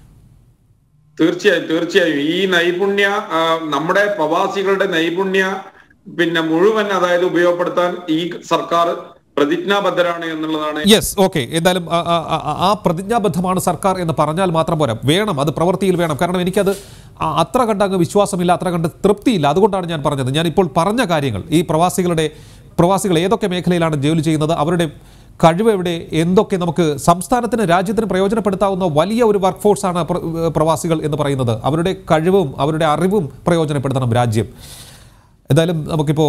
തീർച്ചയായും തീർച്ചയായും ഈ നൈപുണ്യ നമ്മുടെ പ്രവാസികളുടെ നൈപുണ്യ പിന്നെ മുഴുവൻ അതായത് ഉപയോഗപ്പെടുത്താൻ ഈ സർക്കാർ പ്രതിജ്ഞാബദ്ധരാണ് എന്നുള്ളതാണ്. Yes, okay. എന്തായാലും ആ പ്രതിജ്ഞാബദ്ധമാണ് സർക്കാർ എന്ന് പറഞ്ഞാൽ മാത്രം പോരാ, വേണം, അത് പ്രവൃത്തിയിൽ വേണം. കാരണം എനിക്കത് അത്ര കണ്ട് അങ്ങ് വിശ്വാസമില്ല, അത്ര കണ്ട് തൃപ്തിയില്ല. അതുകൊണ്ടാണ് ഞാൻ പറഞ്ഞത്, ഞാൻ ഇപ്പോൾ പറഞ്ഞ കാര്യങ്ങൾ, ഈ പ്രവാസികളുടെ പ്രവാസികൾ ഏതൊക്കെ മേഖലയിലാണ് ജോലി ചെയ്യുന്നത്, അവരുടെ കഴിവ് എവിടെ, എന്തൊക്കെ നമുക്ക് സംസ്ഥാനത്തിന് രാജ്യത്തിന് പ്രയോജനപ്പെടുത്താവുന്ന വലിയ ഒരു വർക്ക് ഫോഴ്സാണ് പ്രവാസികൾ എന്ന് പറയുന്നത്. അവരുടെ കഴിവും അവരുടെ അറിവും പ്രയോജനപ്പെടുത്തണം രാജ്യം. എന്തായാലും നമുക്കിപ്പോ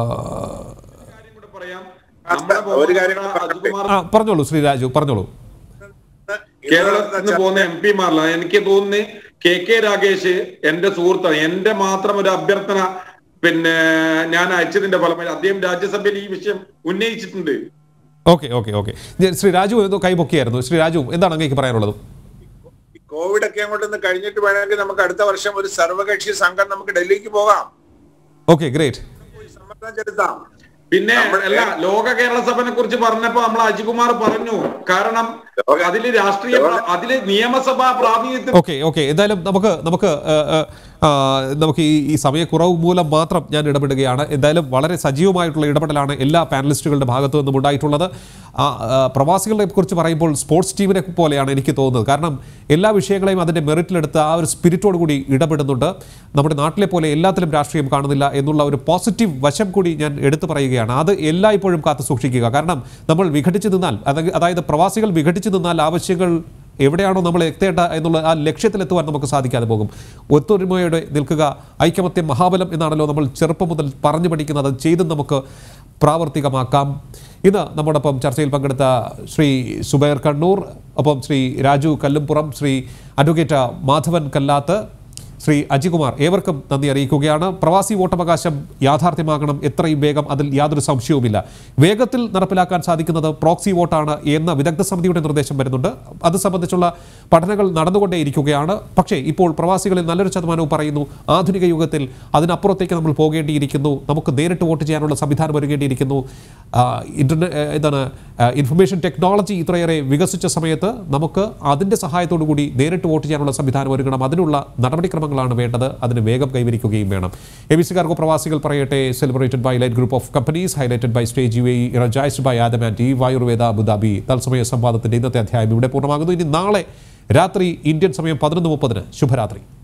ഒരു കാര്യം പറഞ്ഞോളൂ ശ്രീ രാജു, പറഞ്ഞോളൂ. കേരളത്തിൽ നിന്ന് പോകുന്ന എം പിമാരില എനിക്ക് തോന്നുന്നു കെ കെ രാഗേഷ് എന്റെ സുഹൃത്താണ്. എന്റെ മാത്രം ഒരു അഭ്യർത്ഥന പിന്നെ ഞാൻ അയച്ചതിന്റെ ഫലമായി അദ്ദേഹം രാജ്യസഭയിൽ ഈ വിഷയം ഉന്നയിച്ചിട്ടുണ്ട്. Okay okay okay Shri Raju എന്തോ കൈപൊക്കിയായിരുന്നു. ശ്രീ രാജു, എന്താണ് അങ്ങേക്ക് പറയാനുള്ളത്? കോവിഡ് ഒക്കെ അങ്ങോട്ടൊന്ന് കഴിഞ്ഞിട്ട് വേണമെങ്കിൽ നമുക്ക് അടുത്ത വർഷം ഒരു സർവകക്ഷി സംഘം നമുക്ക് ഡൽഹിക്ക് പോകാം. Okay, great. സമ്മർദ്ദം ചെലുത്താം. പിന്നെ അല്ല, ലോക കേരള സഭനെ കുറിച്ച് പറഞ്ഞപ്പോ നമ്മൾ അജികുമാർ പറഞ്ഞു, കാരണം അതില് രാഷ്ട്രീയ അതില് നിയമസഭാ പ്രാതിനിധ്യം. ഓക്കെ ഓക്കെ എന്തായാലും നമുക്ക് നമുക്ക് നമുക്ക് ഈ ഈ സമയക്കുറവ് മൂലം മാത്രം ഞാൻ ഇടപെടുകയാണ്. എന്തായാലും വളരെ സജീവമായിട്ടുള്ള ഇടപെടലാണ് എല്ലാ പാനലിസ്റ്റുകളുടെ ഭാഗത്തു നിന്നും ഉണ്ടായിട്ടുള്ളത്. പ്രവാസികളെ കുറിച്ച് പറയുമ്പോൾ സ്പോർട്സ് ടീമിനെ പോലെയാണ് എനിക്ക് തോന്നുന്നത്. കാരണം എല്ലാ വിഷയങ്ങളെയും അതിൻ്റെ മെറിറ്റിലെടുത്ത് ആ ഒരു സ്പിരിറ്റോട് കൂടി ഇടപെടുന്നുണ്ട്. നമ്മുടെ നാട്ടിലെ പോലെ എല്ലാത്തിലും രാഷ്ട്രീയം കാണുന്നില്ല എന്നുള്ള ഒരു പോസിറ്റീവ് വശം കൂടി ഞാൻ എടുത്തു പറയുകയാണ്. അത് എല്ലായ്പ്പോഴും കാത്തു സൂക്ഷിക്കുക. കാരണം നമ്മൾ വിഘടിച്ചു നിന്നാൽ, അതായത് പ്രവാസികൾ വിഘടിച്ചു നിന്നാൽ ആവശ്യങ്ങൾ എവിടെയാണോ നമ്മൾ എത്തേണ്ട എന്നുള്ള ആ ലക്ഷ്യത്തിലെത്തുവാൻ നമുക്ക് സാധിക്കാതെ പോകും. ഒത്തൊരുമയോടെ നിൽക്കുക, ഐക്യമത്യം മഹാബലം എന്നാണല്ലോ നമ്മൾ ചെറുപ്പം മുതൽ പറഞ്ഞു പഠിക്കുന്നത്. അത് ചെയ്തും നമുക്ക് പ്രാവർത്തികമാക്കാം. ഇന്ന് നമ്മോടൊപ്പം ചർച്ചയിൽ പങ്കെടുത്ത ശ്രീ സുബൈർ കണ്ണൂർ, ഒപ്പം ശ്രീ രാജു കല്ലുംപുറം, ശ്രീ അഡ്വക്കേറ്റ് മാധവൻ കല്ലാത്ത്, ശ്രീ അജികുമാർ, ഏവർക്കും നന്ദി അറിയിക്കുകയാണ്. പ്രവാസി വോട്ടവകാശം യാഥാർത്ഥ്യമാകണം എത്രയും വേഗം, അതിൽ യാതൊരു സംശയവുമില്ല. വേഗത്തിൽ നടപ്പിലാക്കാൻ സാധിക്കുന്നത് പ്രോക്സി വോട്ടാണ് എന്ന വിദഗ്ധ സമിതിയുടെ നിർദ്ദേശം വരുന്നുണ്ട്. അത് സംബന്ധിച്ചുള്ള പഠനങ്ങൾ നടന്നുകൊണ്ടേയിരിക്കുകയാണ്. പക്ഷേ ഇപ്പോൾ പ്രവാസികളിൽ നല്ലൊരു ശതമാനവും പറയുന്നു ആധുനിക യുഗത്തിൽ അതിനപ്പുറത്തേക്ക് നമ്മൾ പോകേണ്ടിയിരിക്കുന്നു, നമുക്ക് നേരിട്ട് വോട്ട് ചെയ്യാനുള്ള സംവിധാനം ഒരുങ്ങേണ്ടിയിരിക്കുന്നു. ഇന്റർനെറ്റ് എന്താണ് ഇൻഫർമേഷൻ ടെക്നോളജി ഇത്രയേറെ വികസിച്ച സമയത്ത് നമുക്ക് അതിൻ്റെ സഹായത്തോടു കൂടി നേരിട്ട് വോട്ട് ചെയ്യാനുള്ള സംവിധാനം ഒരുങ്ങണം. അതിനുള്ള നടപടിക്രമങ്ങളാണ് വേണ്ടത്. അതിന് വേഗം കൈവരിക്കുകയും വേണം. എ ബി സി കാർഗോ പ്രവാസികൾ പറയട്ടെ celebrated by light group of companies, highlighted by stage U A E, rejoiced by Adam and Eve, Ayurveda Abu Dhabi. തത്സമയ സംവാദത്തിന്റെ ഇന്നത്തെ അധ്യായം ഇവിടെ പൂർണ്ണമാകുന്നു. ഇനി നാളെ രാത്രി ഇന്ത്യൻ സമയം പതിനൊന്ന് മുപ്പതിന് ശുഭരാത്രി.